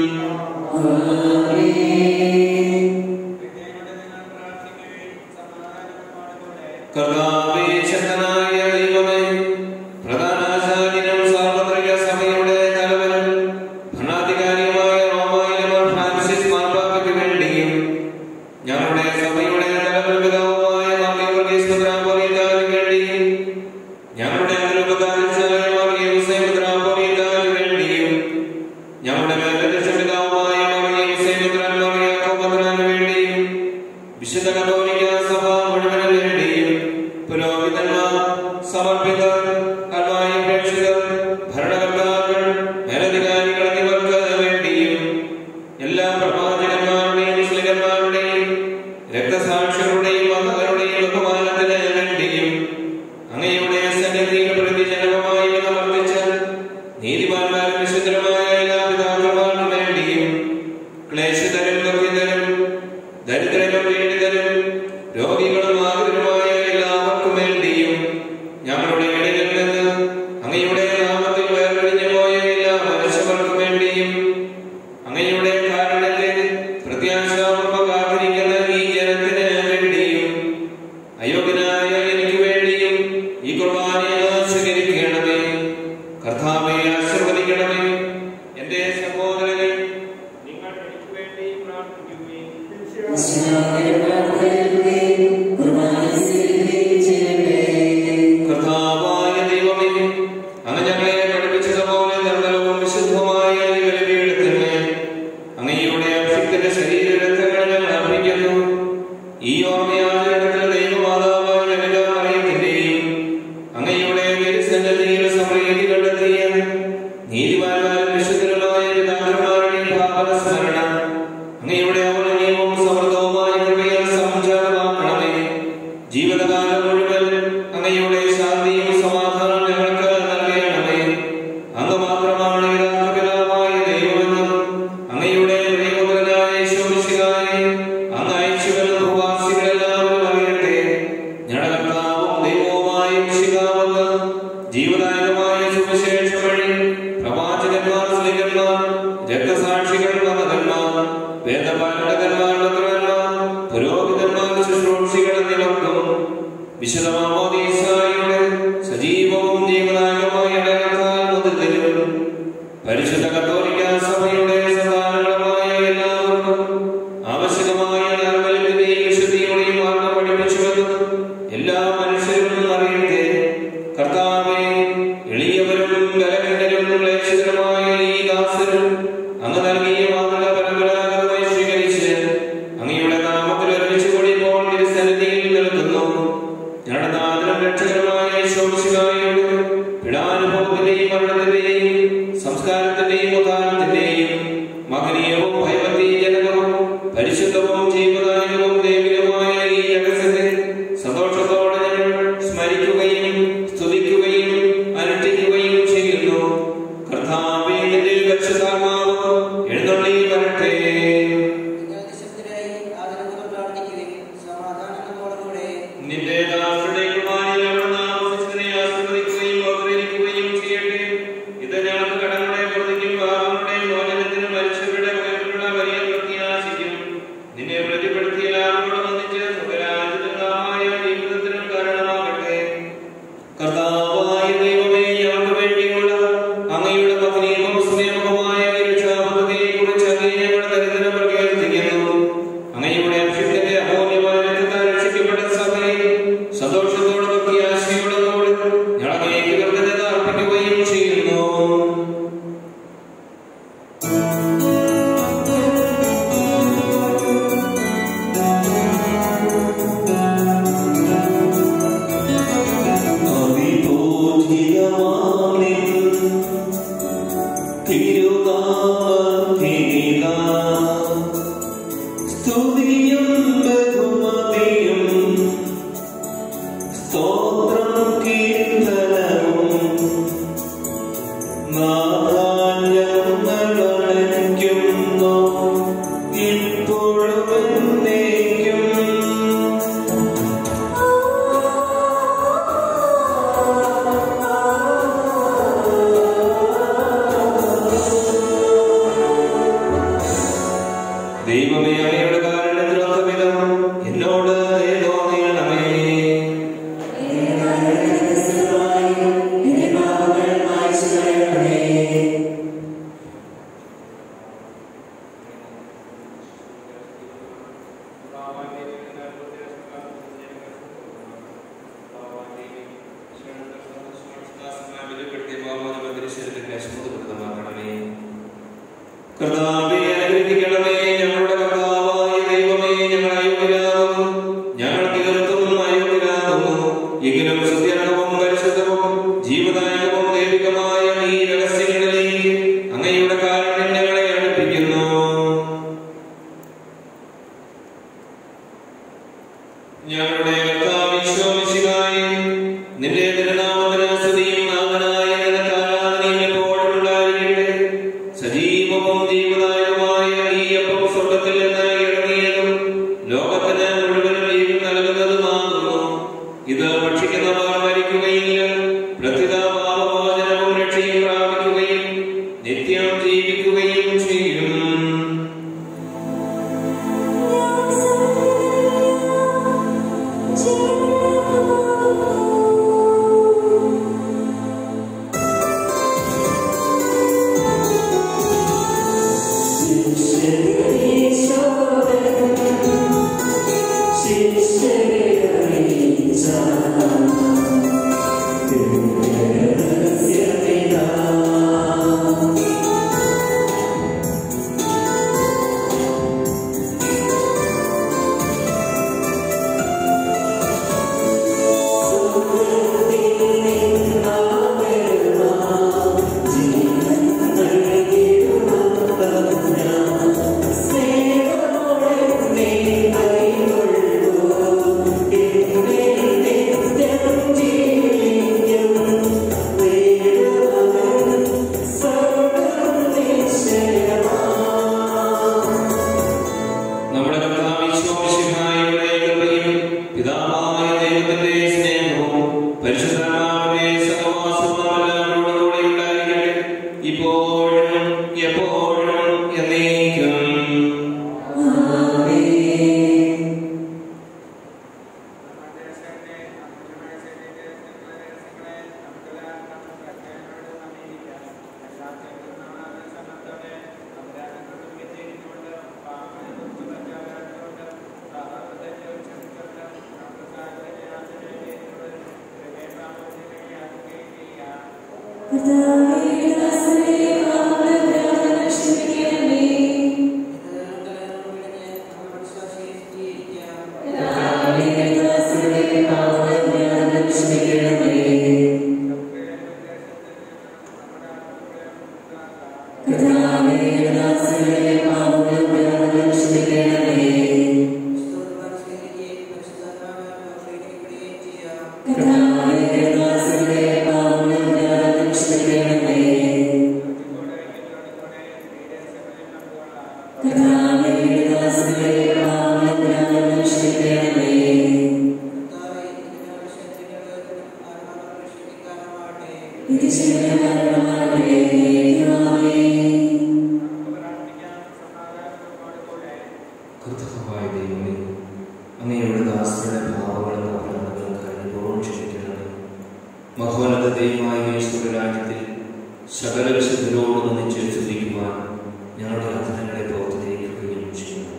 S1: കർത്താവേ, ശക്തനായ ദൈവമേ, പ്രധാനാചാര്യനും സാർവത്രിക സഭയുടെ തലവനും ഭരണാധികാരിയുമായ റോമായിലെ ഫ്രാൻസിസ് മാർപ്പാപ്പയ്ക്ക് വേണ്ടിയും ഞങ്ങളുടെ സഭയുടെ തലവനും പിതാവുമായ മാർഗ്ഗീവർഗീസ് മെത്രാപ്പോലീത്തായ്ക്ക് വേണ്ടിയും ഞങ്ങളുടെ അതിരുപകാരിച്ചായ മാർഗ്ഗീവർഗീസ് മെത്രാപ്പോലീത്തായ്ക്ക് വേണ്ടിയും ഞങ്ങളുടെ മേലധ്യക്ഷ പിതാവുമായ മാർഗ്ഗീവർഗീസ് മെത്രാൻ യാക്കോബ് മെത്രാന് വേണ്ടിയും വിശുദ്ധ കത്തോലിക്ക സഭ മുഴുവന് വേണ്ടിയും പുരോഹിതന്മാർ, സമർപ്പിതർ, അൽമായ പ്രേക്ഷകർ, ഭരണകർത്താക്കൾ, മേലധികാരികൾ എന്നിവർക്ക് വേണ്ടിയും എല്ലാ പ്രവാചകന്മാരുടെയും ശ്ലീഹന്മാരുടെയും രക്തസാക്ഷികളുടെയും മഹതരുടെയും ബഹുമാനത്തിന് വേണ്ടിയും അങ്ങയുടെ സന്നിധിയിൽ പ്രതിജനകമായി സമർപ്പിച്ച നീതിമാന്മാരും വിശുദ്ധരുമായ എല്ലാ പിതാക്കന്മാർക്കും വേണ്ടിയും ക്ലേശിതരും ദുഃഖിതരും ദരിദ്രരും പീഡിതരും രോഗികളും ആകുലരുമായ എല്ലാവർക്കും വേണ്ടിയും ഞങ്ങളുടെ ഇടയിൽ നിന്ന് അങ്ങയുടെ നാമത്തിൽ വേർപിരിഞ്ഞു പോയ എല്ലാ മനുഷ്യർക്കും വേണ്ടിയും അങ്ങയുടെ കാരണത്തെ പ്രത്യാശാപൂർവ്വം കാത്തിരിക്കുന്ന ഈ ജനത്തിന് വേണ്ടിയും അയോഗ്യനായ എനിക്ക് വേണ്ടിയും ഈ കുർബാനയെ സ്വീകരിക്കണമേ. കർത്താവേ, ആശീർവദിക്കണമേ. എന്റെ സഹോദരനെ, നിങ്ങൾ എനിക്ക് വേണ്ടി പ്രാർത്ഥിക്കുകയും കർത്താവായ ദൈവമേ, അങ്ങ് ഞങ്ങളെ പഠിപ്പിച്ചതുപോലെ നിർമ്മലവും വിശുദ്ധവുമായ ഈ ബലിപീഠത്തിന് അങ്ങയുടെ അഭിഷിക്തന്റെ ശരീരരക്തങ്ങൾ ഞങ്ങൾ അർപ്പിക്കുന്നു. ഈ ഓർമ്മയാചരണത്തിൽ ദൈവമാതാവായ ഞങ്ങളുടെ മറിയത്തിന്റെയും അങ്ങയുടെ തിരുസന്നിധിയിൽ സമൃദ്ധി കണ്ടെത്തിയ നീതിമാന്മാരും വിശുദ്ധരുമായ പിതാക്കന്മാരുടെയും പാപസ്മരണ അങ്ങയുടെ ഔന്നത്യവും സമൃദ്ധവുമായ കൃപയാൽ സംജാതമാക്കണമേ. ജീവിതകാലം മുഴുവൻ അങ്ങയുടെ ശാന്തിയും സമാധാനം ഞങ്ങൾക്ക് നൽകണമേ. അങ്ങ് മാത്രമാണ് യഥാർത്ഥ പിതാവായ ദൈവമെന്നും അങ്ങയുടെ പ്രിയപുത്രനായ യേശുമിശിഹായെ അങ്ങ് അയച്ചുവെന്ന് ഭൂവാസികളെല്ലാവരും അറിയട്ടെ. ഞങ്ങളുടെ കർത്താവും ദൈവവുമായ മിശിഹാവെന്ന് ജീവദായകമായ സുവിശേഷം വഴി പ്രവാചകന്മാർ, ശ്ലീഹന്മാർ, രക്തസാക്ഷികൾ, മഹതന്മാർ, വേദപാഠകന്മാർ, മെത്രാന്മാർ, പുരോഹിതന്മാർ, ശുശ്രൂഷികൾ എന്നിവർക്കും വിശുദ്ധ മാമോദീസായുടെ സജീവവും ജീവദായകമായ ഇടയത്താൽ മുതലും പരിശുദ്ധ കത്തോലിക്ക സഭയുടെ സന്താനങ്ങളുമായ എല്ലാവർക്കും ആവശ്യകമായ നർമ്മലത്തിന്റെയും വിശുദ്ധിയുടെയും മാർഗം പഠിപ്പിച്ചുവെന്ന് എല്ലാ മനുഷ്യരും അറിയട്ടെ. കർത്താവേ, എളിയവരും ബലഹീനരും ക്ലേശിതരുമായ ഈ ദാസരും അങ്ങ് നൽകിയ മാതൃക പരമ്പരാഗതമായി സ്വീകരിച്ച് അങ്ങയുടെ നാമത്തിൽ ഒരുമിച്ച് കൂടി ഇപ്പോൾ തിരുസന്നിധിയിൽ നിൽക്കുന്നു. ഞങ്ങളുടെ നാഥനും രക്ഷകരുമായ യേശുമിശിഹായുടെ പീഡാനുഭവത്തിന്റെയും മരണത്തിന്റെയും സംസ്കാരത്തിന്റെയും ഉദ്ധാനത്തിന്റെയും മഹനീയവും ഭയഭക്തിജനകവും പരിശുദ്ധവും ജീവദായകവും ദൈവികമായ ഈ രഹസ്യത്തെ സന്തോഷത്തോടെ ഞങ്ങൾ സ്മരിക്കുകയും സ്തുതിക്കുകയും അനുഷ്ഠിക്കുകയും ചെയ്യുന്നു. കർത്താവേ, നിന്റെ പരിശുദ്ധാത്മാവ് എഴുന്നള്ളി വരട്ടെ. നിന്റെ ദാസരുടെ കുമാരൻ അവിടുന്ന് ആവശ്യത്തിനെ ആശീർവദിക്കുകയും ഉപകരിക്കുകയും ചെയ്യട്ടെ. ഇത് ഞങ്ങൾക്ക് കടങ്ങളുടെ പ്രതിക്കും പാപങ്ങളുടെ മോചനത്തിനും മരിച്ചവരുടെ ഉയർപ്പുള്ള വലിയ പ്രത്യാശയ്ക്കും നിന്നെ പ്രതിപ്പെടുത്തിയ എല്ലാവരോടും ഒന്നിച്ച് സുഖരാജിതമായ ജീവിതത്തിനും കാരണമാകട്ടെ. കർത്താവായ ദൈവമേ, ഞങ്ങൾക്ക് വേണ്ടിയുള്ള അങ്ങയുടെ മഹനീയവും സ്നേഹവുമായ രക്ഷാപദ്ധതിയെ കുറിച്ച് അങ്ങേ ഞങ്ങൾ ദരിദ്രം പ്രകീർത്തിക്കുന്നു. അങ്ങയുടെ അഭിഷിക്തന്റെ അമൂല്യമായ രക്തത്താൽ രക്ഷിക്കപ്പെട്ട സഭയെ സന്തോഷത്തോടെ പ്രത്യാശയോടുകൂടി ഞങ്ങൾ അങ്ങേക്ക് കൃതജ്ഞത അർപ്പിക്കുകയും ചെയ്യുന്നു. സ്തുതിയും ബഹുമതിയും സ്തോത്രം കീർത്തനവും നാഥാ ഞങ്ങൾ കർത്താവേ അനുഗ്രഹിക്കണമേ. ഞങ്ങളുടെ കർത്താവായ ദൈവമേ, ഞങ്ങൾ അയോഗ്യരാകുന്നു, ഞങ്ങൾ തീർത്തും അയോഗ്യരാകുന്നു. എങ്കിലും സത്യവും പരിശുദ്ധവും ജീവദായകവും ദൈവികമായ ഈ രഹസ്യങ്ങളിലേക്ക് അങ്ങയുടെ കാരുണ്യം ഞങ്ങളെ അടുപ്പിക്കുന്നു. ഞങ്ങളുടെ കർത്താവ് ഈശോമിശിഹായേ, നിന്റെ തിരുനാമത്തിന് സ്തുതിയും നാഥനായ നിനക്ക് ആരാധനയും എപ്പോഴും ഉണ്ടായിരിക്കട്ടെ. സജീവവും ജീവദായകമായ ഈ അപ്പം സ്വർഗ്ഗത്തിൽ നിന്ന് ഇറങ്ങിയതും ലോകത്തിന് മുഴുവനും ജീവൻ നൽകുന്നതുമാകുന്നു. ഇത് ഭക്ഷിക്കുന്നവർ മരിക്കുകയില്ല, പ്രത്യുത പാപമോചനവും രക്ഷയും പ്രാപിക്കുകയും നിത്യം ജീവിക്കുകയും ചെയ്യും. കർത്താവായ ദൈവമേ, അങ്ങയുടെ ദാസരുടെ ഭാവങ്ങളും അപരാധങ്ങളും കരുണയോടെ ക്ഷമിക്കണമേ. മഹോന്നത ദൈവമായ യേശുവിന്റെ രാജ്യത്തിൽ സകല വിശുദ്ധരോട് ഒന്നിച്ച് സ്തുതിക്കുവാൻ ഞങ്ങളുടെ അധരങ്ങളെ പ്രവർത്തിക്കുകയും ചെയ്യുന്നു.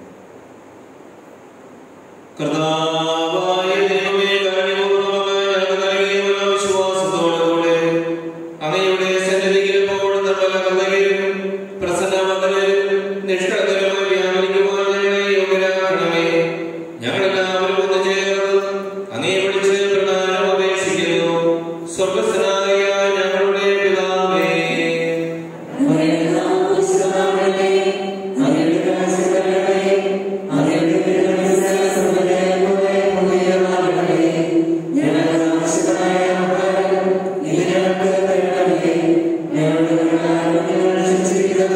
S1: കർത്താവായ ദൈവമേ, കാരുണ്യപൂർവ്വമായ ഞങ്ങൾക്ക് നൽകിയ വിശ്വാസത്തോടുകൂടെ അങ്ങയുടെ സന്നിധിയിൽ എപ്പോഴും നമ്മൾ കർത്തവ്യരും പ്രസന്നമകരും നിഷ്കളങ്കരുമായി വ്യാപരിക്കുവാൻ ഞങ്ങളെ യോഗ്യരാക്കണമേ. ഞങ്ങളെല്ലാവരും ഒന്ന് ചേർന്ന് അങ്ങേ വിളിച്ച് പ്രധാനം അപേക്ഷിക്കുന്നു. സ്വർഗ്ഗസ്ഥനായ ഞങ്ങളുടെ പിതാവേ,
S3: ഞങ്ങളുടെ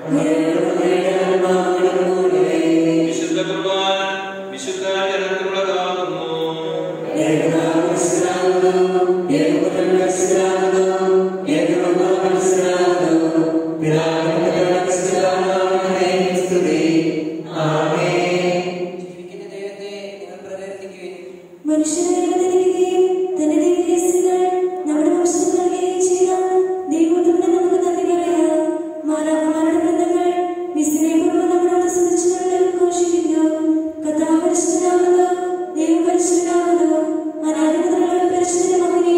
S1: വിശുദ്ധ കുർബാന വിശുദ്ധ ജനത്തിനുള്ളതാകുന്നു.
S3: Deva Parishinago, Deva Parishinago, Anadimudra Parishinago,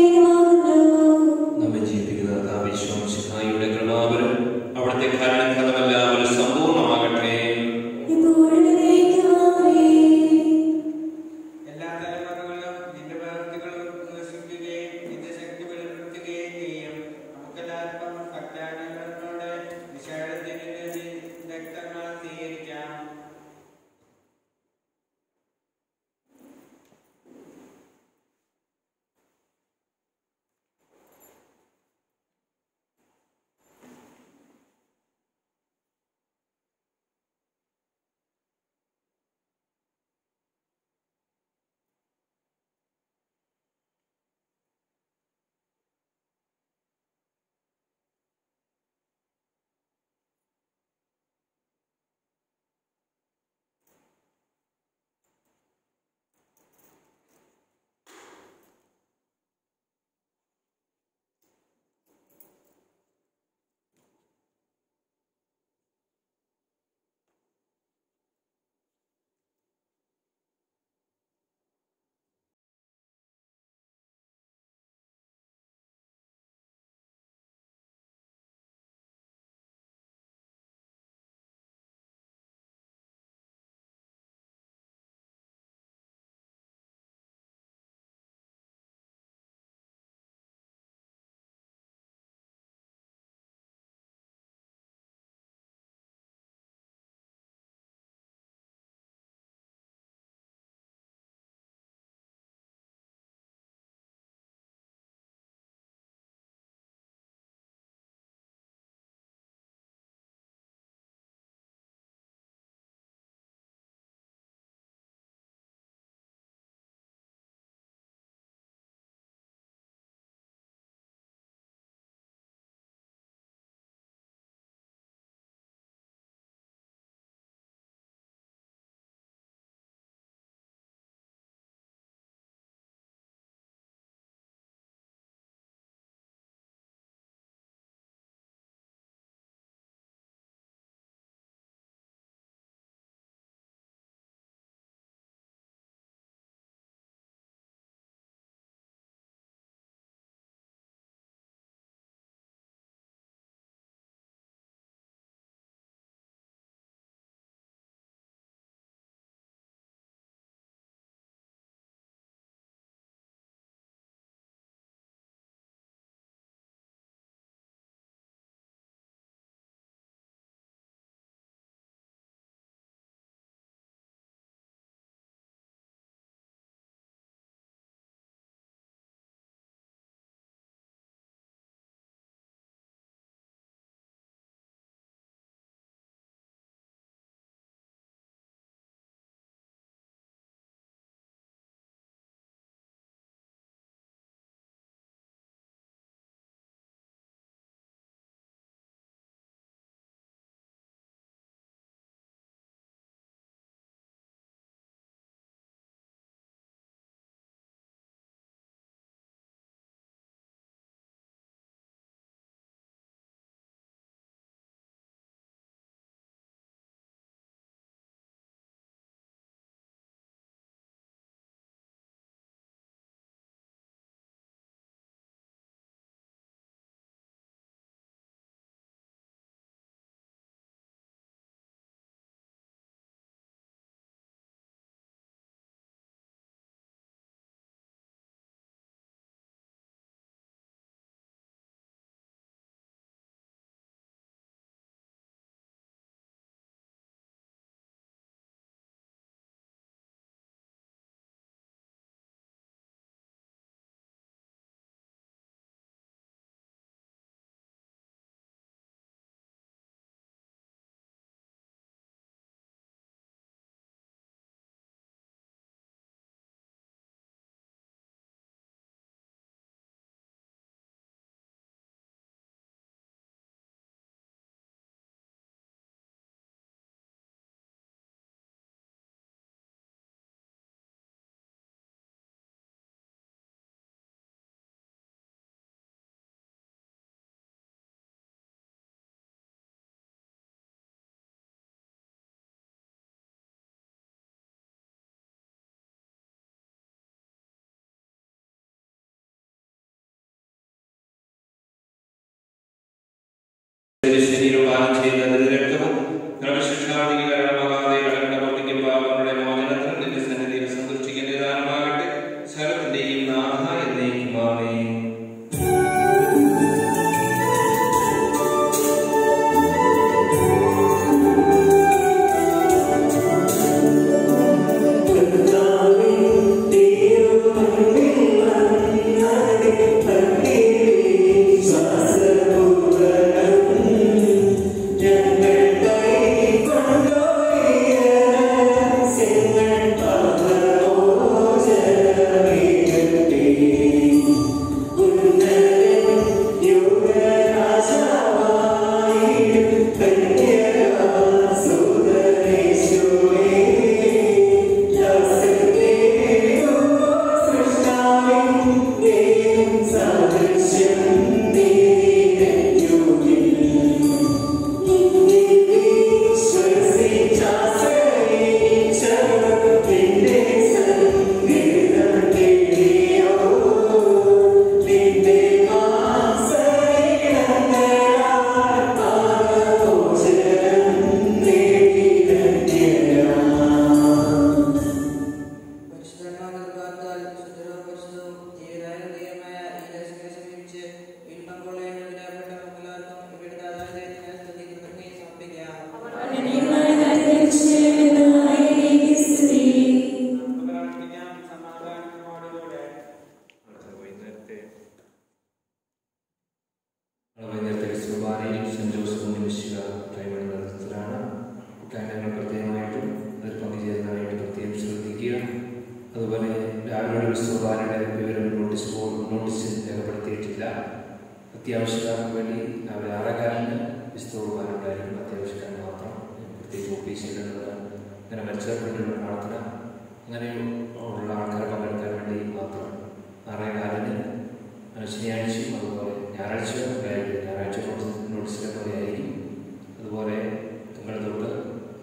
S1: അത്യാവശ്യക്കാർക്ക് വേണ്ടി അവർ ആറേക്കാലിന് വിസ്തോറുവാനുണ്ടായിരിക്കും. അത്യാവശ്യക്കാരൻ മാത്രം പ്രത്യേകിച്ച് ഓഫീസിലുള്ള അങ്ങനെ മത്സരപ്പെട്ടുള്ള പ്രാർത്ഥന അങ്ങനെ ഉള്ള ആൾക്കാരെ പങ്കെടുക്കാൻ വേണ്ടി മാത്രം ആറേകാലിന് ശനിയാഴ്ചയും അതുപോലെ ഞായറാഴ്ച ഉണ്ടായിരിക്കും. ഞായറാഴ്ച നോട്ടീസിലെ പോലെ ആയിരിക്കും. അതുപോലെ തിങ്കൾ തൊട്ട്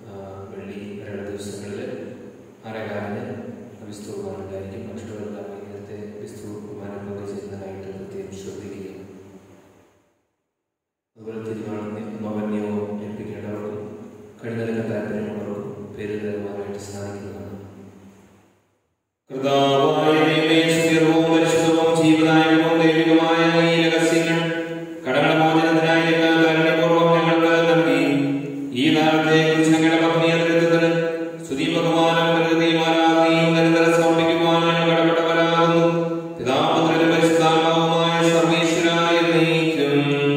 S1: വെള്ളി വരെയുള്ള ദിവസങ്ങളിൽ ആറേകാലിന് വിസ്തോറുവാനുണ്ടായിരിക്കും. മറ്റുള്ളവരെല്ലാം ഇങ്ങനത്തെ വിസ്തോറുവാനൊക്കെ ചെയ്യുന്നതായിട്ട് പ്രത്യേകം ശ്രദ്ധിക്കുക. അതുപോലെ തിരുവാളിനെ നവന്യോ ഏൽപ്പിക്കേണ്ടവർക്കും കഴിഞ്ഞ താല്പര്യമുള്ളവർക്കും പേര് തരുവാനായിട്ട് സാധിക്കുന്നതാണ്. കർത്താവായ ദൈവമേ, സ്ഥിരവും പരിശുദ്ധവും ജീവദായകവും ദൈവികമായ ഈ രഹസ്യങ്ങൾ കടകടമോചനത്തിനായി ഞങ്ങൾ കാരുണ്യപൂർവ്വം ഞങ്ങൾക്ക് നൽകി. ഈ നാളത്തെ കുറിച്ച് ഞങ്ങളുടെ പത്നിയ നേതൃത്വത്തിന് സ്തുതി ബഹുമാനം പ്രകൃതിയും ആരാധനയും നിരന്തരം സമർപ്പിക്കുവാൻ ഞങ്ങൾ കടപ്പെട്ടവരാകുന്നു. പിതാപുത്രനും പരിശുദ്ധാത്മാവുമായ സർവ്വേശ്വരായ എന്നേക്കും.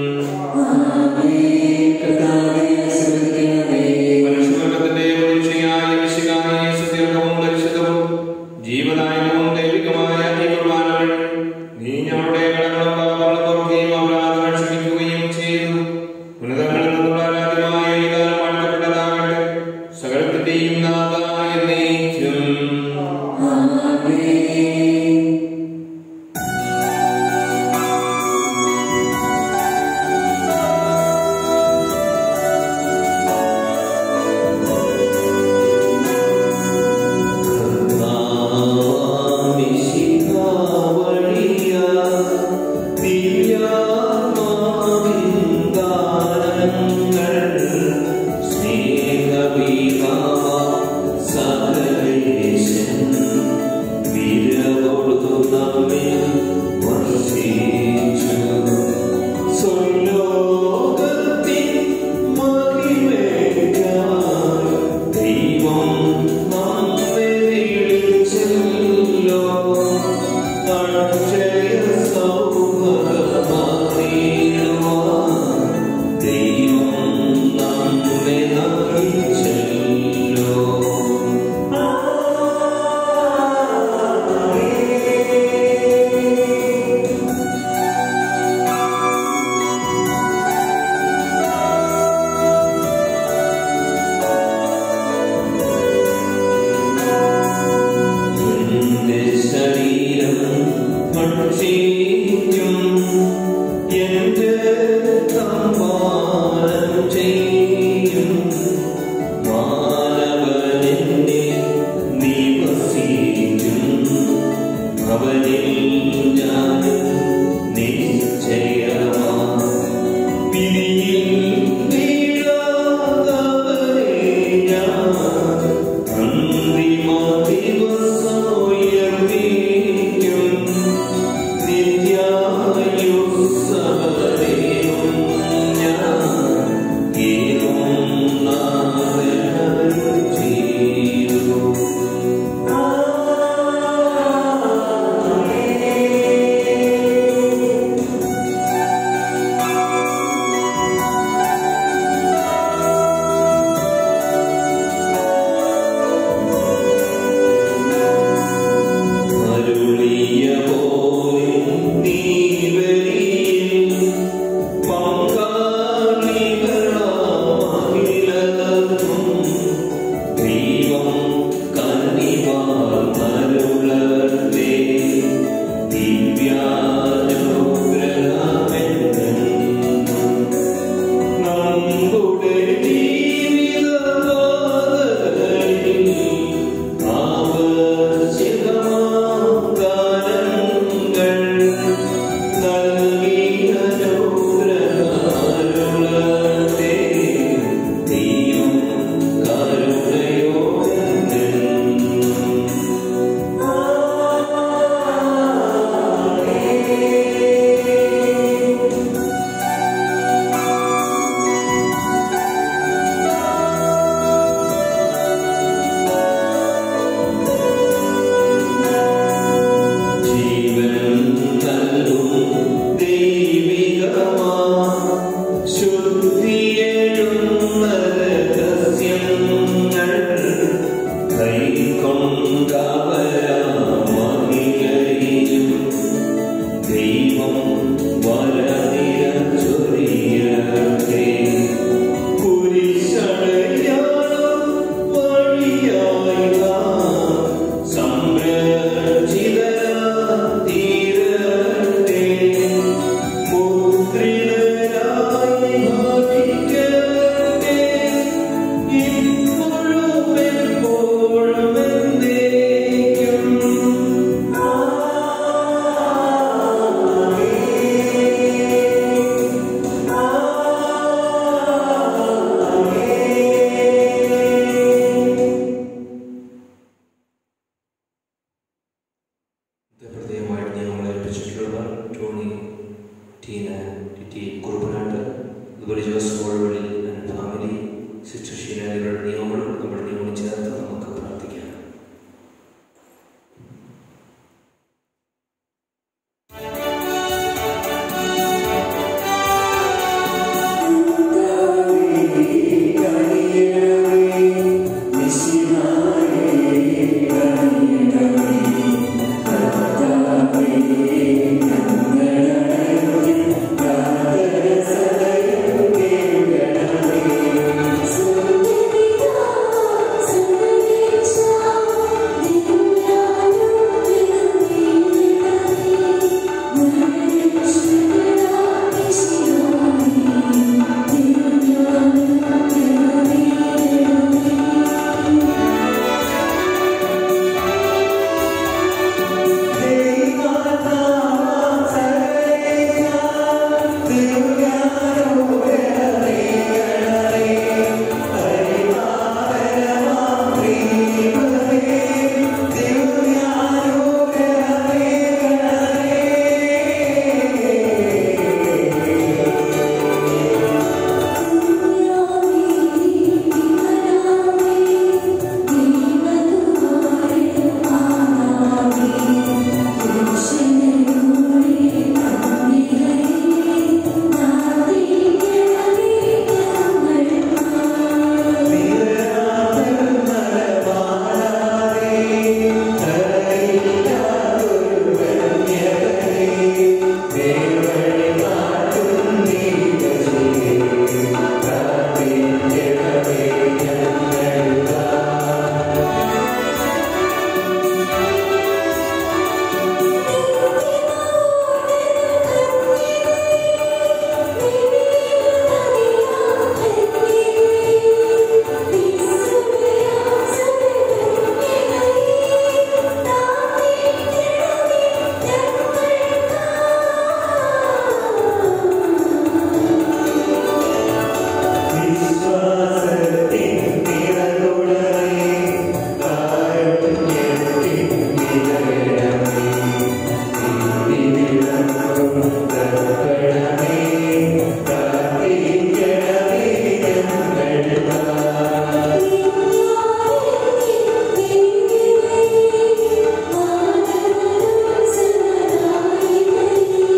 S1: മനുഷ്യവർഗത്തിന്റെ പ്രതീക്ഷയായ മിശിഹായെ സുദീർഘവും പരിശുദ്ധവും ജീവദായകവും ദൈവികമായ ഈ കുർബാന നീ ഞങ്ങളുടെ കടങ്ങളും പാപങ്ങളും പുറത്തെയും അപരാധങ്ങൾ ക്ഷമിക്കുകയും ചെയ്തു. ഉന്നതങ്ങളിൽ നിന്നുള്ള ആരാധ്യമായ ഈ കാലം വാഴ്ത്തപ്പെട്ടതാകട്ടെ. സകലത്തിന്റെയും നാഥായ എന്നേക്കും. ദൈവം സോളുകളിൽ ഫാമിലി ശുശ്രൂഷയുടെ നിയമങ്ങളും നമ്മുടെ നിയമം ചേർത്ത് നമുക്ക് പ്രാർത്ഥിക്കാം.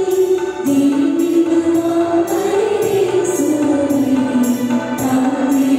S3: Thank you.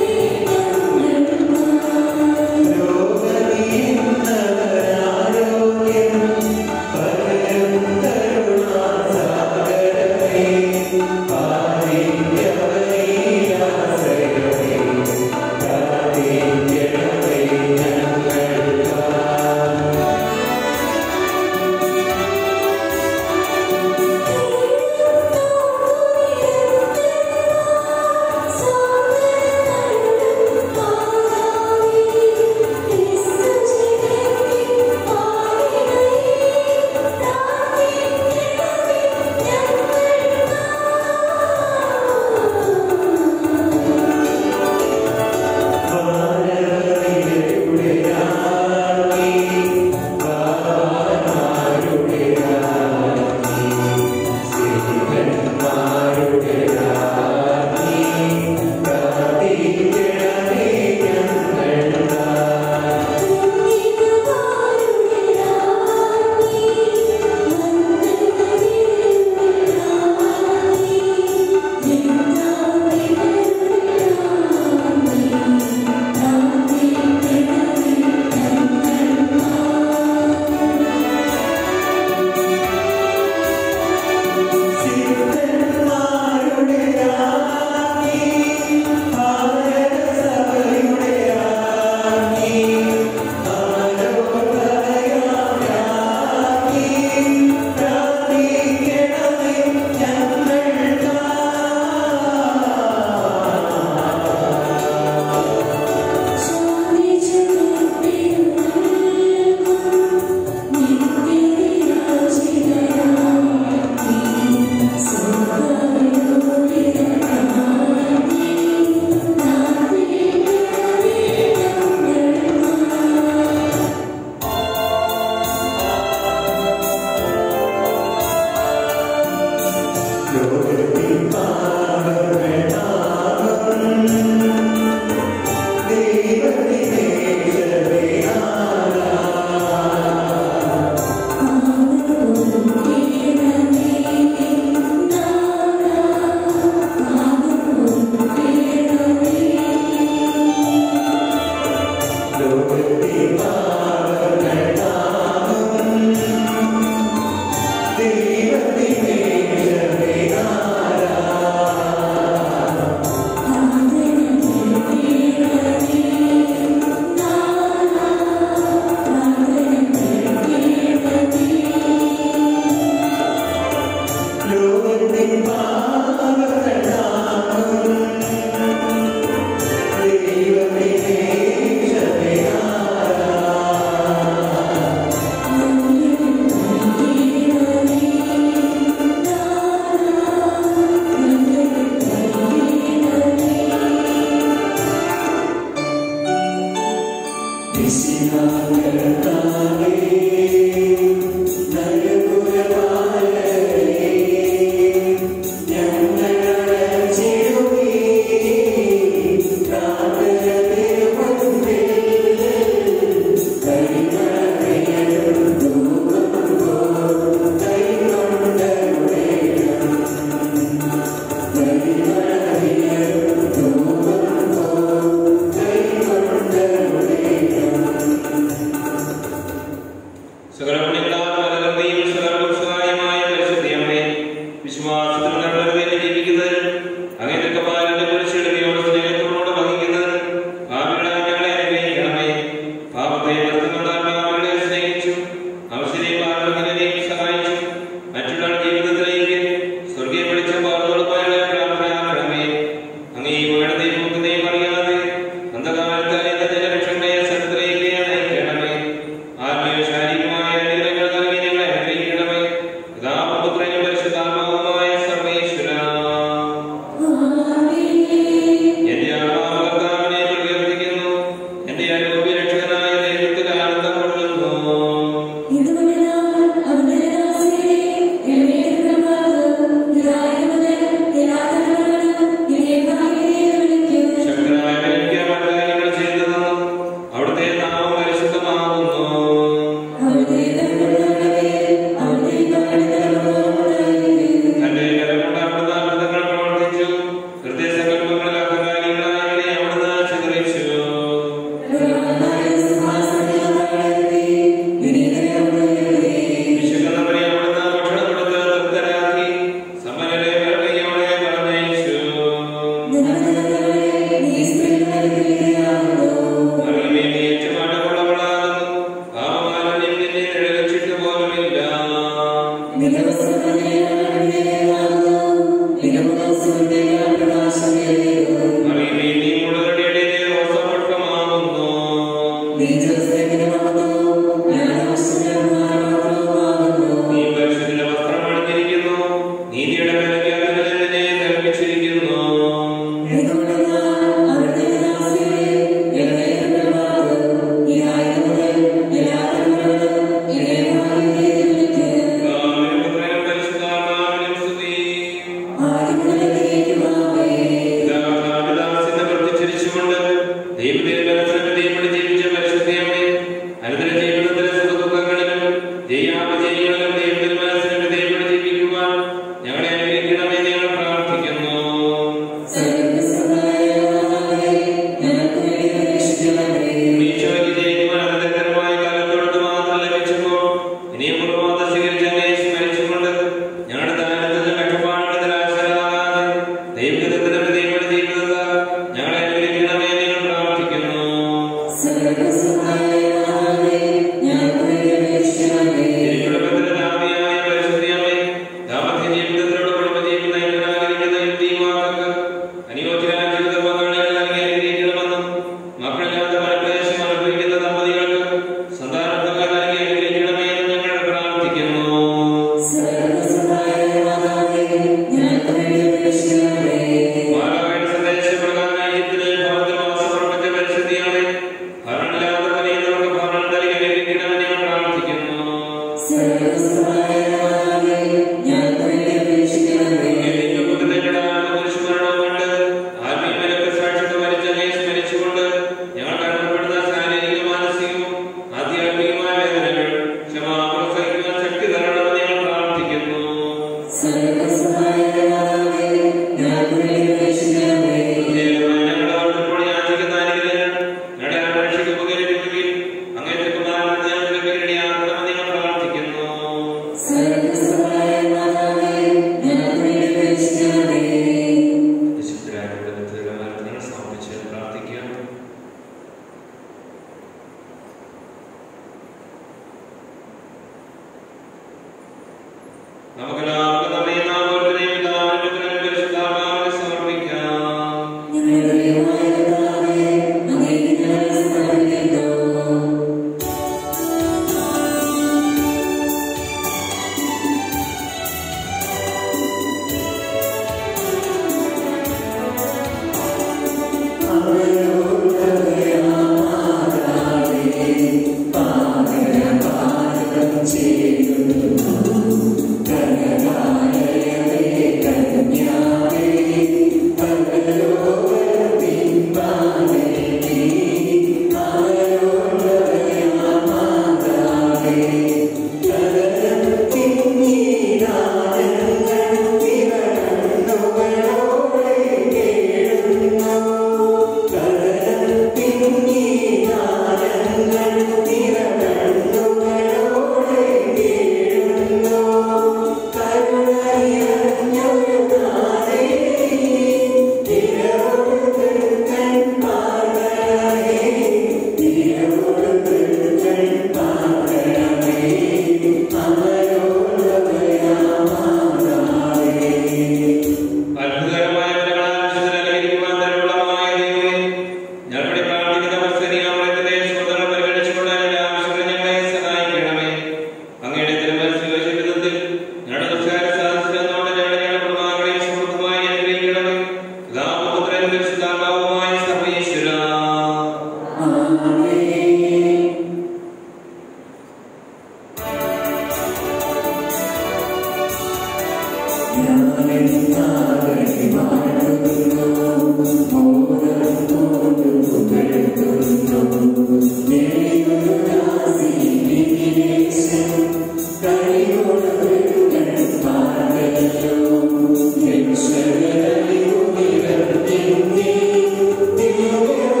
S3: Thank you.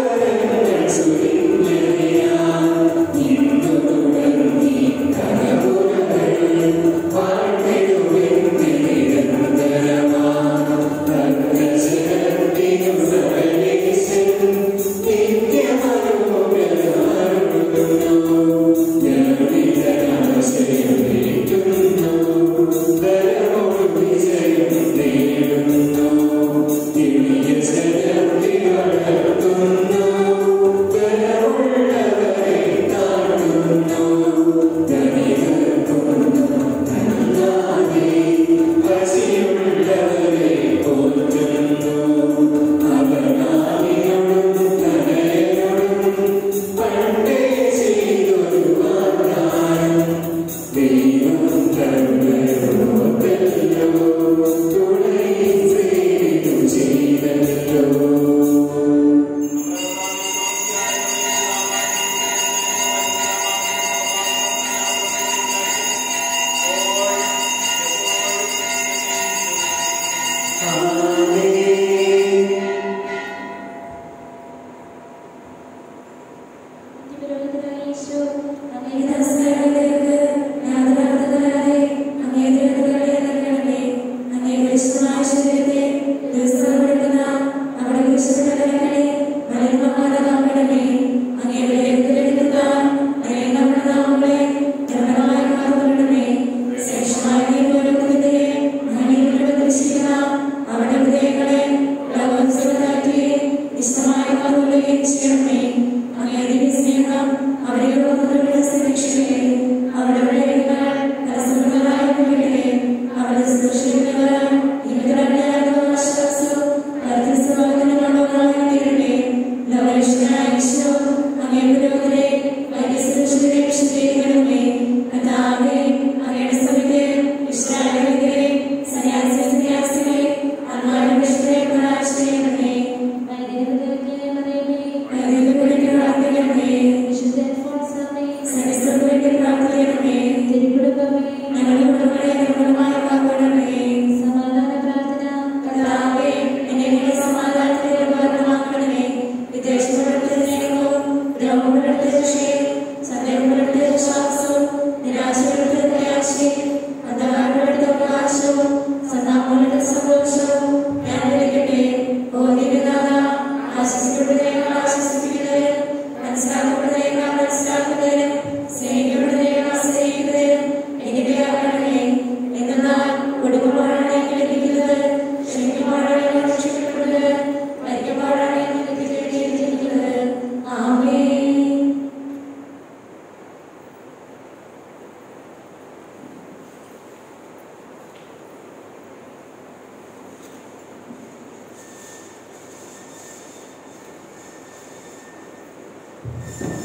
S3: Thank you.